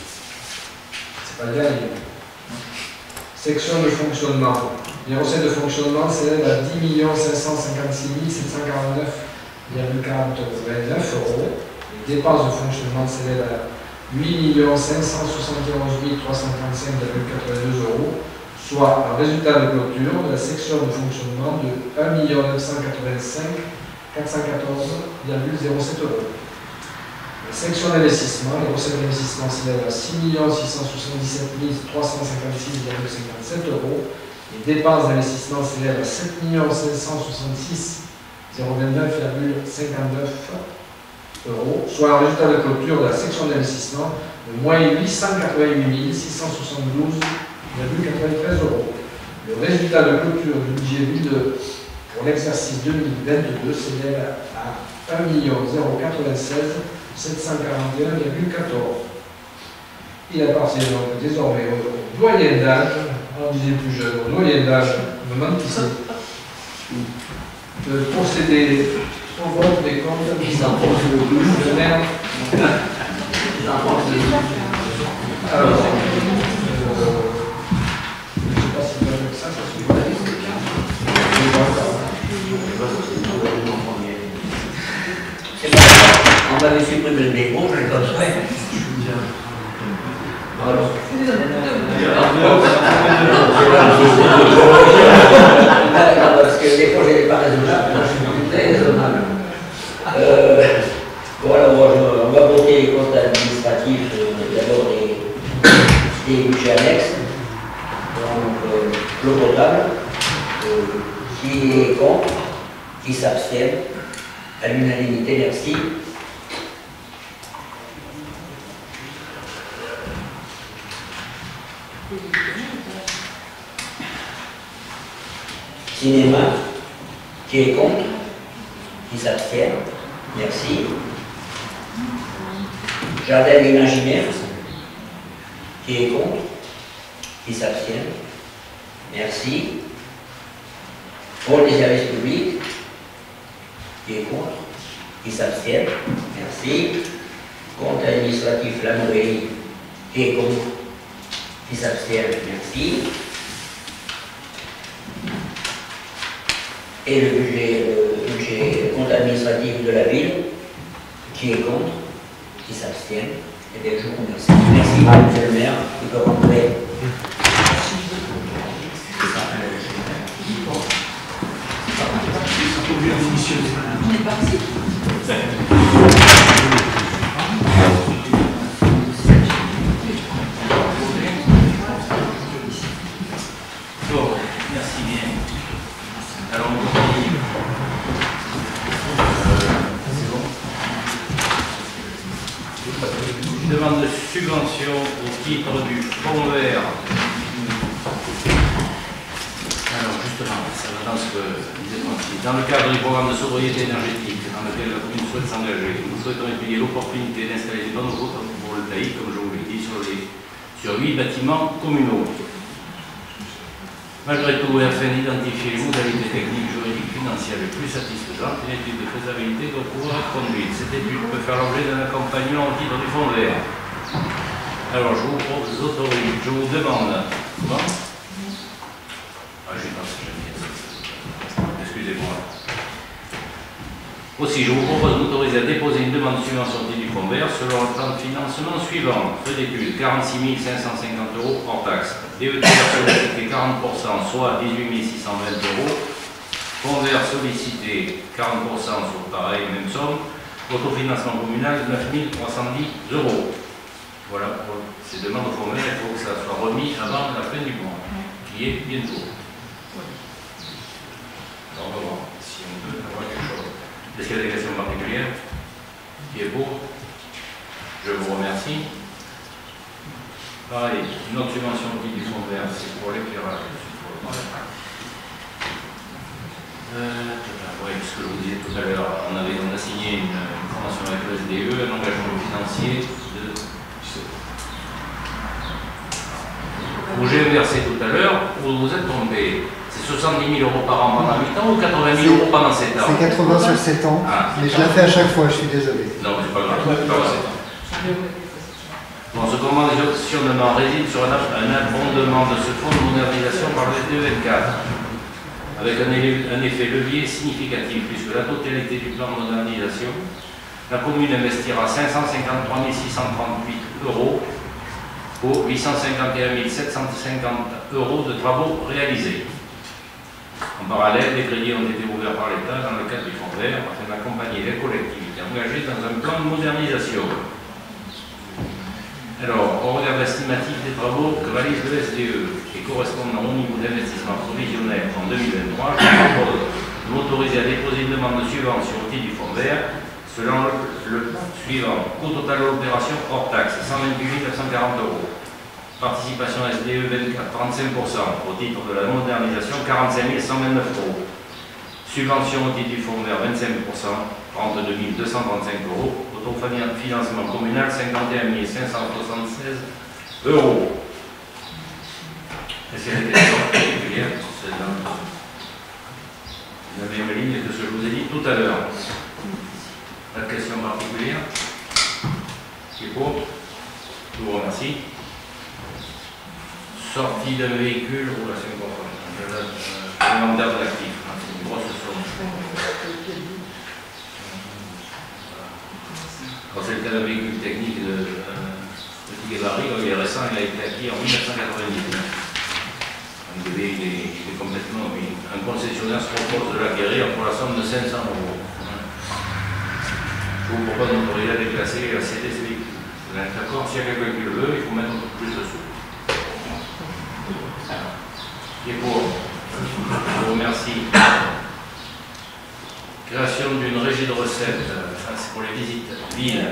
c'est pas le dernier. Section de fonctionnement. Les recettes de fonctionnement s'élèvent à dix millions cinq cent cinquante-six mille sept cent quarante-neuf virgule quatre-vingt-neuf euros. Les dépenses de fonctionnement s'élèvent à huit millions cinq cent soixante et onze mille trois cent trente-cinq virgule quatre-vingt-deux euros, soit un résultat de clôture de la section de fonctionnement de un million neuf cent quatre-vingt-cinq mille quatre cent quatorze virgule zéro sept euros. La section d'investissement, les recettes d'investissement s'élèvent à six millions six cent soixante-dix-sept mille trois cent cinquante-six virgule cinquante-sept euros. Les dépenses d'investissement s'élèvent à sept millions cinq cent soixante-six mille vingt-neuf virgule cinquante-neuf euros, soit un résultat de clôture de la section d'investissement de moins huit cent quatre-vingt-huit mille six cent soixante-douze virgule quatre-vingt-treize euros. Le résultat de clôture du budget ville pour l'exercice deux mille vingt-deux s'élève à un million quatre-vingt-seize mille sept cent quarante et un virgule quatorze. Il appartient donc désormais au doyen d'âge, on disait plus jeune, au doyen d'âge, me manque ici, de procéder au vote des comptes Ils en font le douze. de maire. Ils en font le douze. Alors, euh, je ne sais pas si avec ça, ça se fait. On m'avait supprimé le dépôt, je l'ai comme ça. Alors. Parce que des fois, je n'ai pas raisonnable, moi je suis très raisonnable. Euh, bon, alors, on va voter les comptes administratifs, euh, d'abord les, les budgets annexes. Donc, euh, le potable, euh, qui est contre, qui s'abstient, à l'unanimité, merci. Cinéma, qui est contre, qui s'abstient, merci. Jardin imaginaire, qui est contre, qui s'abstient, merci. Pôle des services publics, qui est contre, qui s'abstient, merci. Compte administratif, la mairie, qui est contre, qui s'abstient, merci. Et le budget, le budget compte administratif de la ville, qui est contre, qui s'abstient. Eh bien, je vous remercie. Merci, monsieur le maire, qui peut rentrer. On est parti. Bon, merci bien. Alors, on continue. C'est bon. Une demande de subvention au titre du fonds vert. Alors, justement, ça va dans ce que disait Francis. Dans le cadre du programme de sobriété énergétique dans lequel la commune souhaite s'engager, nous souhaitons étudier l'opportunité d'installer des panneaux photovoltaïques, comme je vous l'ai dit, sur les sur huit bâtiments communaux. Malgré tout, et afin d'identifier les modalités techniques, juridiques, financières les plus satisfaisantes, une étude de faisabilité doit pouvoir être conduite. Cette étude peut faire l'objet d'un accompagnement au titre du fonds vert. Alors, je vous propose, autorise, je vous demande. Bon. Ah, j'ai pas ça, excusez-moi. Aussi, je vous propose d'autoriser à déposer une demande de subvention du fonds vert selon le plan de financement suivant. Frais d'études, quarante-six mille cinq cent cinquante euros hors taxe. D E T sollicité quarante pour cent, soit dix-huit mille six cent vingt euros. Fonds vert sollicité quarante pour cent, soit pareil, même somme. Autofinancement communal, neuf mille trois cent dix euros. Voilà, pour ces demandes au fonds vert, il faut que ça soit remis avant la fin du mois, qui est bientôt. Alors, on va voir si on peut avoir quelque chose. Est-ce qu'il y a des questions particulières? Qui est pour? Je vous remercie. Pareil, une autre subvention qui du fonds vert, c'est pour l'éclairage. Euh, oui, puisque je vous disais tout à l'heure, on, avait, on a signé une, une convention avec le S D E, un engagement financier de. Où j'ai inversé tout à l'heure, où vous êtes tombé. soixante-dix mille euros par an pendant huit ans ou quatre-vingt mille euros pendant sept ans? C'est quatre-vingts sur sept ans, ah, mais je la fais à chaque fois, je suis désolé. Non, c'est pas grave, c'est pas grave. Bon, ce conventionnement réside sur un, un abondement de ce fonds de modernisation par le S D E vingt-quatre, avec un, un effet levier significatif, puisque la totalité du plan de modernisation, la commune investira cinq cent cinquante-trois mille six cent trente-huit euros pour huit cent cinquante et un mille sept cent cinquante euros de travaux réalisés. En parallèle, les crédits ont été ouverts par l'État dans le cadre du fonds vert afin d'accompagner les collectivités engagées dans un plan de modernisation. Alors, au regard estimatif des travaux que réalise le S D E et correspondant au niveau d'investissement provisionnel en deux mille vingt-trois, je propose de m'autoriser à déposer une demande de subvention au titre du fonds vert selon le, le suivant. Coût total de l'opération hors taxe, cent vingt-huit mille neuf cent quarante euros. Participation S D E vingt-quatre, trente-cinq pour cent au titre de la modernisation, quarante-cinq mille cent vingt-neuf euros. Subvention au titre du fonds vert, vingt-cinq pour cent, trente-deux mille deux cent trente-cinq euros. Autofinancement communal, cinquante et un mille cinq cent soixante-seize euros. Est-ce qu'il y a des questions particulières? C'est dans la même ligne que ce que je vous ai dit tout à l'heure. Pas de questions particulières? Qui est pour? Je vous remercie. Sortie d'un véhicule, ou là c'est une grosse inventaire de l'actif, c'est une grosse somme. Quand c'est le cas d'un véhicule technique de euh, petit gabarit, il est récent, il a été acquis en mille neuf cent quatre-vingt-dix-neuf. Donc il est, il est, il est complètement. Un concessionnaire se propose de l'acquérir pour la somme de cinq cents euros. Je vous propose d'autoriser à déplacer et à céder ce véhicule. Vous êtes d'accord? S'il y a quelqu'un qui le veut, il faut mettre un peu plus de sous. Qui est pour? Je vous remercie. Création d'une régie de recettes, ça c'est pour les visites villes.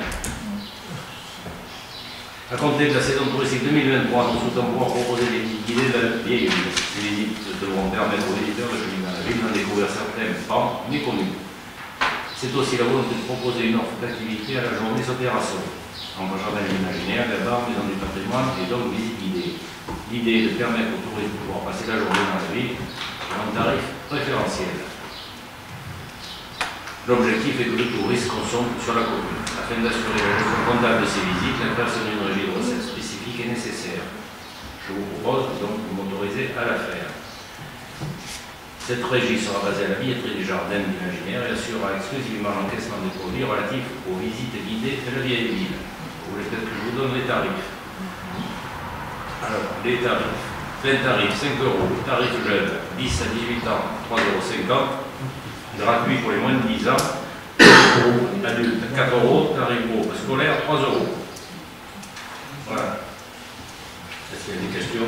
À compter de la saison touristique deux mille vingt-trois, nous souhaitons pouvoir proposer des visites guidées de la vieille ville. Ces visites devront permettre aux visiteurs de cheminer dans la ville d'en découvrir certains pans méconnus. C'est aussi la volonté de proposer une offre d'activité à la journée Sopération, en jardin imaginaire, la barre, maison du patrimoine et donc visite guidée. L'idée est de permettre aux touristes de pouvoir passer la journée dans la ville à un tarif préférentiel. L'objectif est que le tourisme consomme sur la commune. Afin d'assurer la gestion comptable de ces visites, la création d'une régie de recettes spécifique est nécessaire. Je vous propose donc de m'autoriser à la faire. Cette régie sera basée à la billetterie du Jardin de l'Imaginaire et assurera exclusivement l'encaissement des produits relatifs aux visites guidées de la vieille ville. Vous voulez peut-être que je vous donne les tarifs. Alors, les tarifs. Plein tarif cinq euros, tarif jeune dix à dix-huit ans trois euros cinquante, gratuit pour les moins de dix ans, adulte quatre euros, tarif groupe scolaire trois euros. Voilà. Est-ce qu'il y a des questions?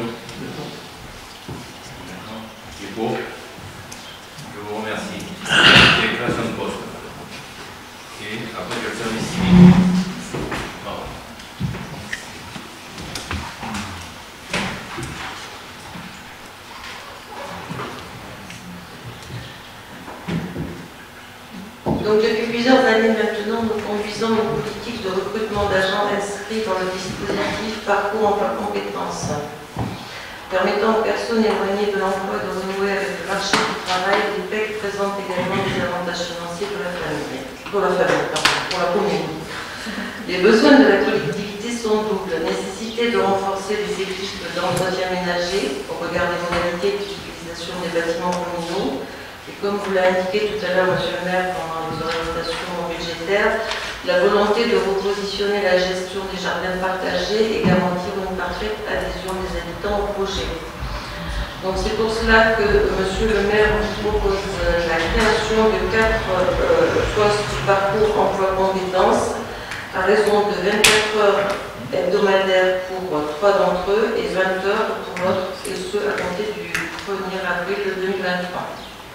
C'est beau. Je vous remercie. Et création de poste. Et après, je le service civique. Bon. Donc depuis plusieurs années maintenant, nous conduisons une politique de recrutement d'agents inscrits dans le dispositif Parcours emploi compétences, permettant aux personnes éloignées de l'emploi de renouer avec le marché du travail. Les P E C présentent également des avantages financiers pour la famille, pour la famille, pardon, pour la commune. Les besoins de la collectivité sont doubles. La nécessité de renforcer les équipes d'entretien ménager au regard des modalités d'utilisation des bâtiments communaux. Et comme vous l'avez indiqué tout à l'heure, monsieur le maire, pendant les orientations budgétaires, la volonté de repositionner la gestion des jardins partagés et garantir une parfaite adhésion des habitants au projet. Donc c'est pour cela que monsieur le maire vous propose la création de quatre euh, postes parcours emploi compétences à raison de vingt-quatre heures hebdomadaires pour trois d'entre eux et vingt heures pour l'autre, et ce à compter du premier avril deux mille vingt-trois.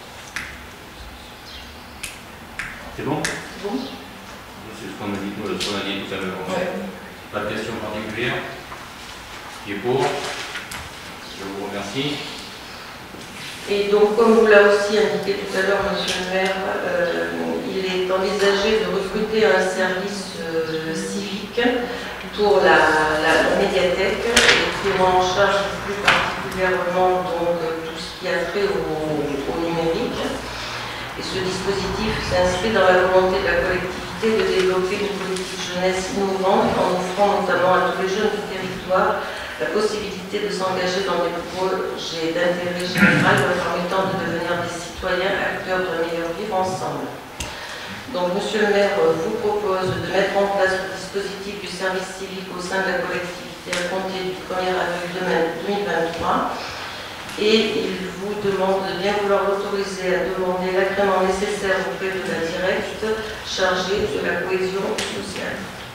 C'est bon? Bon. C'est ce qu'on a dit, ce qu'on a dit tout à l'heure. Ouais. Pas de questions particulières? Qui est pour? Je vous remercie. Et donc, comme vous l'avez aussi indiqué tout à l'heure, monsieur le maire, euh, il est envisagé de recruter un service euh, civique pour la, la, la médiathèque et qui prend en charge plus particulièrement donc, tout ce qui a trait au, au numérique. Et ce dispositif s'inscrit dans la volonté de la collectivité de développer une politique jeunesse innovante en offrant notamment à tous les jeunes du territoire la possibilité de s'engager dans des projets d'intérêt général leur permettant de devenir des citoyens acteurs d'un meilleur vivre ensemble. Donc, monsieur le maire vous propose de mettre en place le dispositif du service civique au sein de la collectivité à compter du premier avril deux mille vingt-trois. Et il vous demande de bien vouloir l'autoriser à demander l'agrément nécessaire auprès de la directe chargée de la cohésion sociale.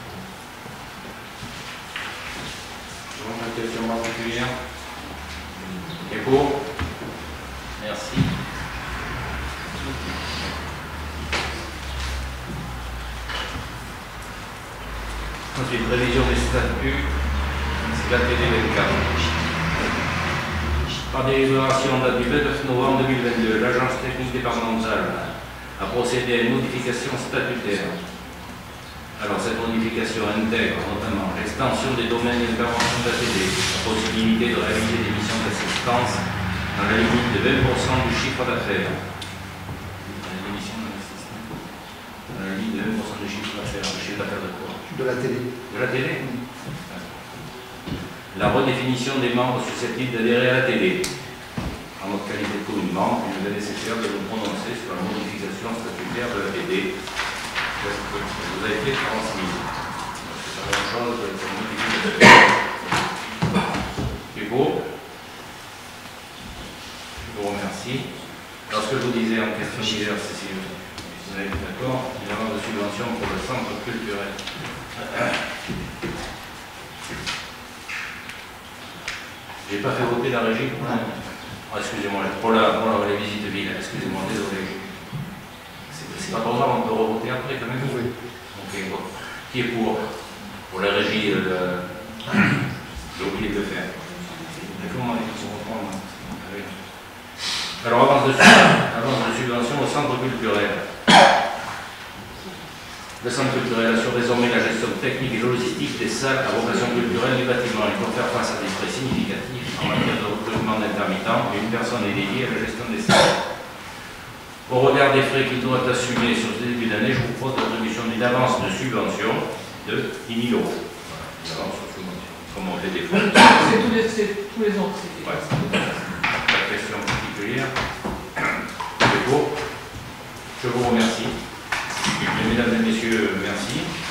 Une question particulière? Et pour? Merci. Ensuite, révision des statuts, c'est la T D vingt-quatre. Par délibération date du vingt-neuf novembre deux mille vingt-deux, l'Agence technique départementale a procédé à une modification statutaire. Alors, cette modification intègre notamment l'extension des domaines d'intervention de la T D, la possibilité de réaliser des missions d'assistance dans la limite de vingt pour cent du chiffre d'affaires. Des missions d'assistance dans la limite de vingt pour cent du chiffre d'affaires. Le chiffre d'affaires de quoi? De la télé. De la télé? Oui. La redéfinition des membres susceptibles d'adhérer à la T D. En notre qualité de commune membre, il nous est nécessaire de nous prononcer sur la modification statutaire de la T D. Vous avez été transmis. C'est la même chose que la modification. C'est beau. Je vous remercie. Alors, ce que je vous disais en question d'hier, c'est si vous êtes d'accord, il y a de subvention pour le centre culturel. J'ai pas fait voter la régie pour, oh, excusez-moi, pour, la, pour la, les visites villes, excusez-moi, désolé. C'est pas pour ça, on peut revoter après quand même. Oui. Ok, bon. Qui est pour? Pour la régie, euh, j'ai oublié de le faire. Mais comment il faut reprendre? Alors, avance de, avance de subvention au centre culturel. Le centre culturel assure désormais la gestion technique et logistique des salles à vocation culturelle du bâtiment. Il faut faire face à des frais significatifs en matière de recrutement d'intermittents et une personne est dédiée à la gestion des salles. Au regard des frais qui doivent assumer sur ce début d'année, je vous propose l'attribution d'une avance de subvention de dix mille euros. Voilà, une avance de subvention, comme on fait des fonds. C'est tous les, c'est tous les ans. c'est- Ouais. Pas de question particulière. C'est beau. Je vous remercie. Mesdames et messieurs, merci.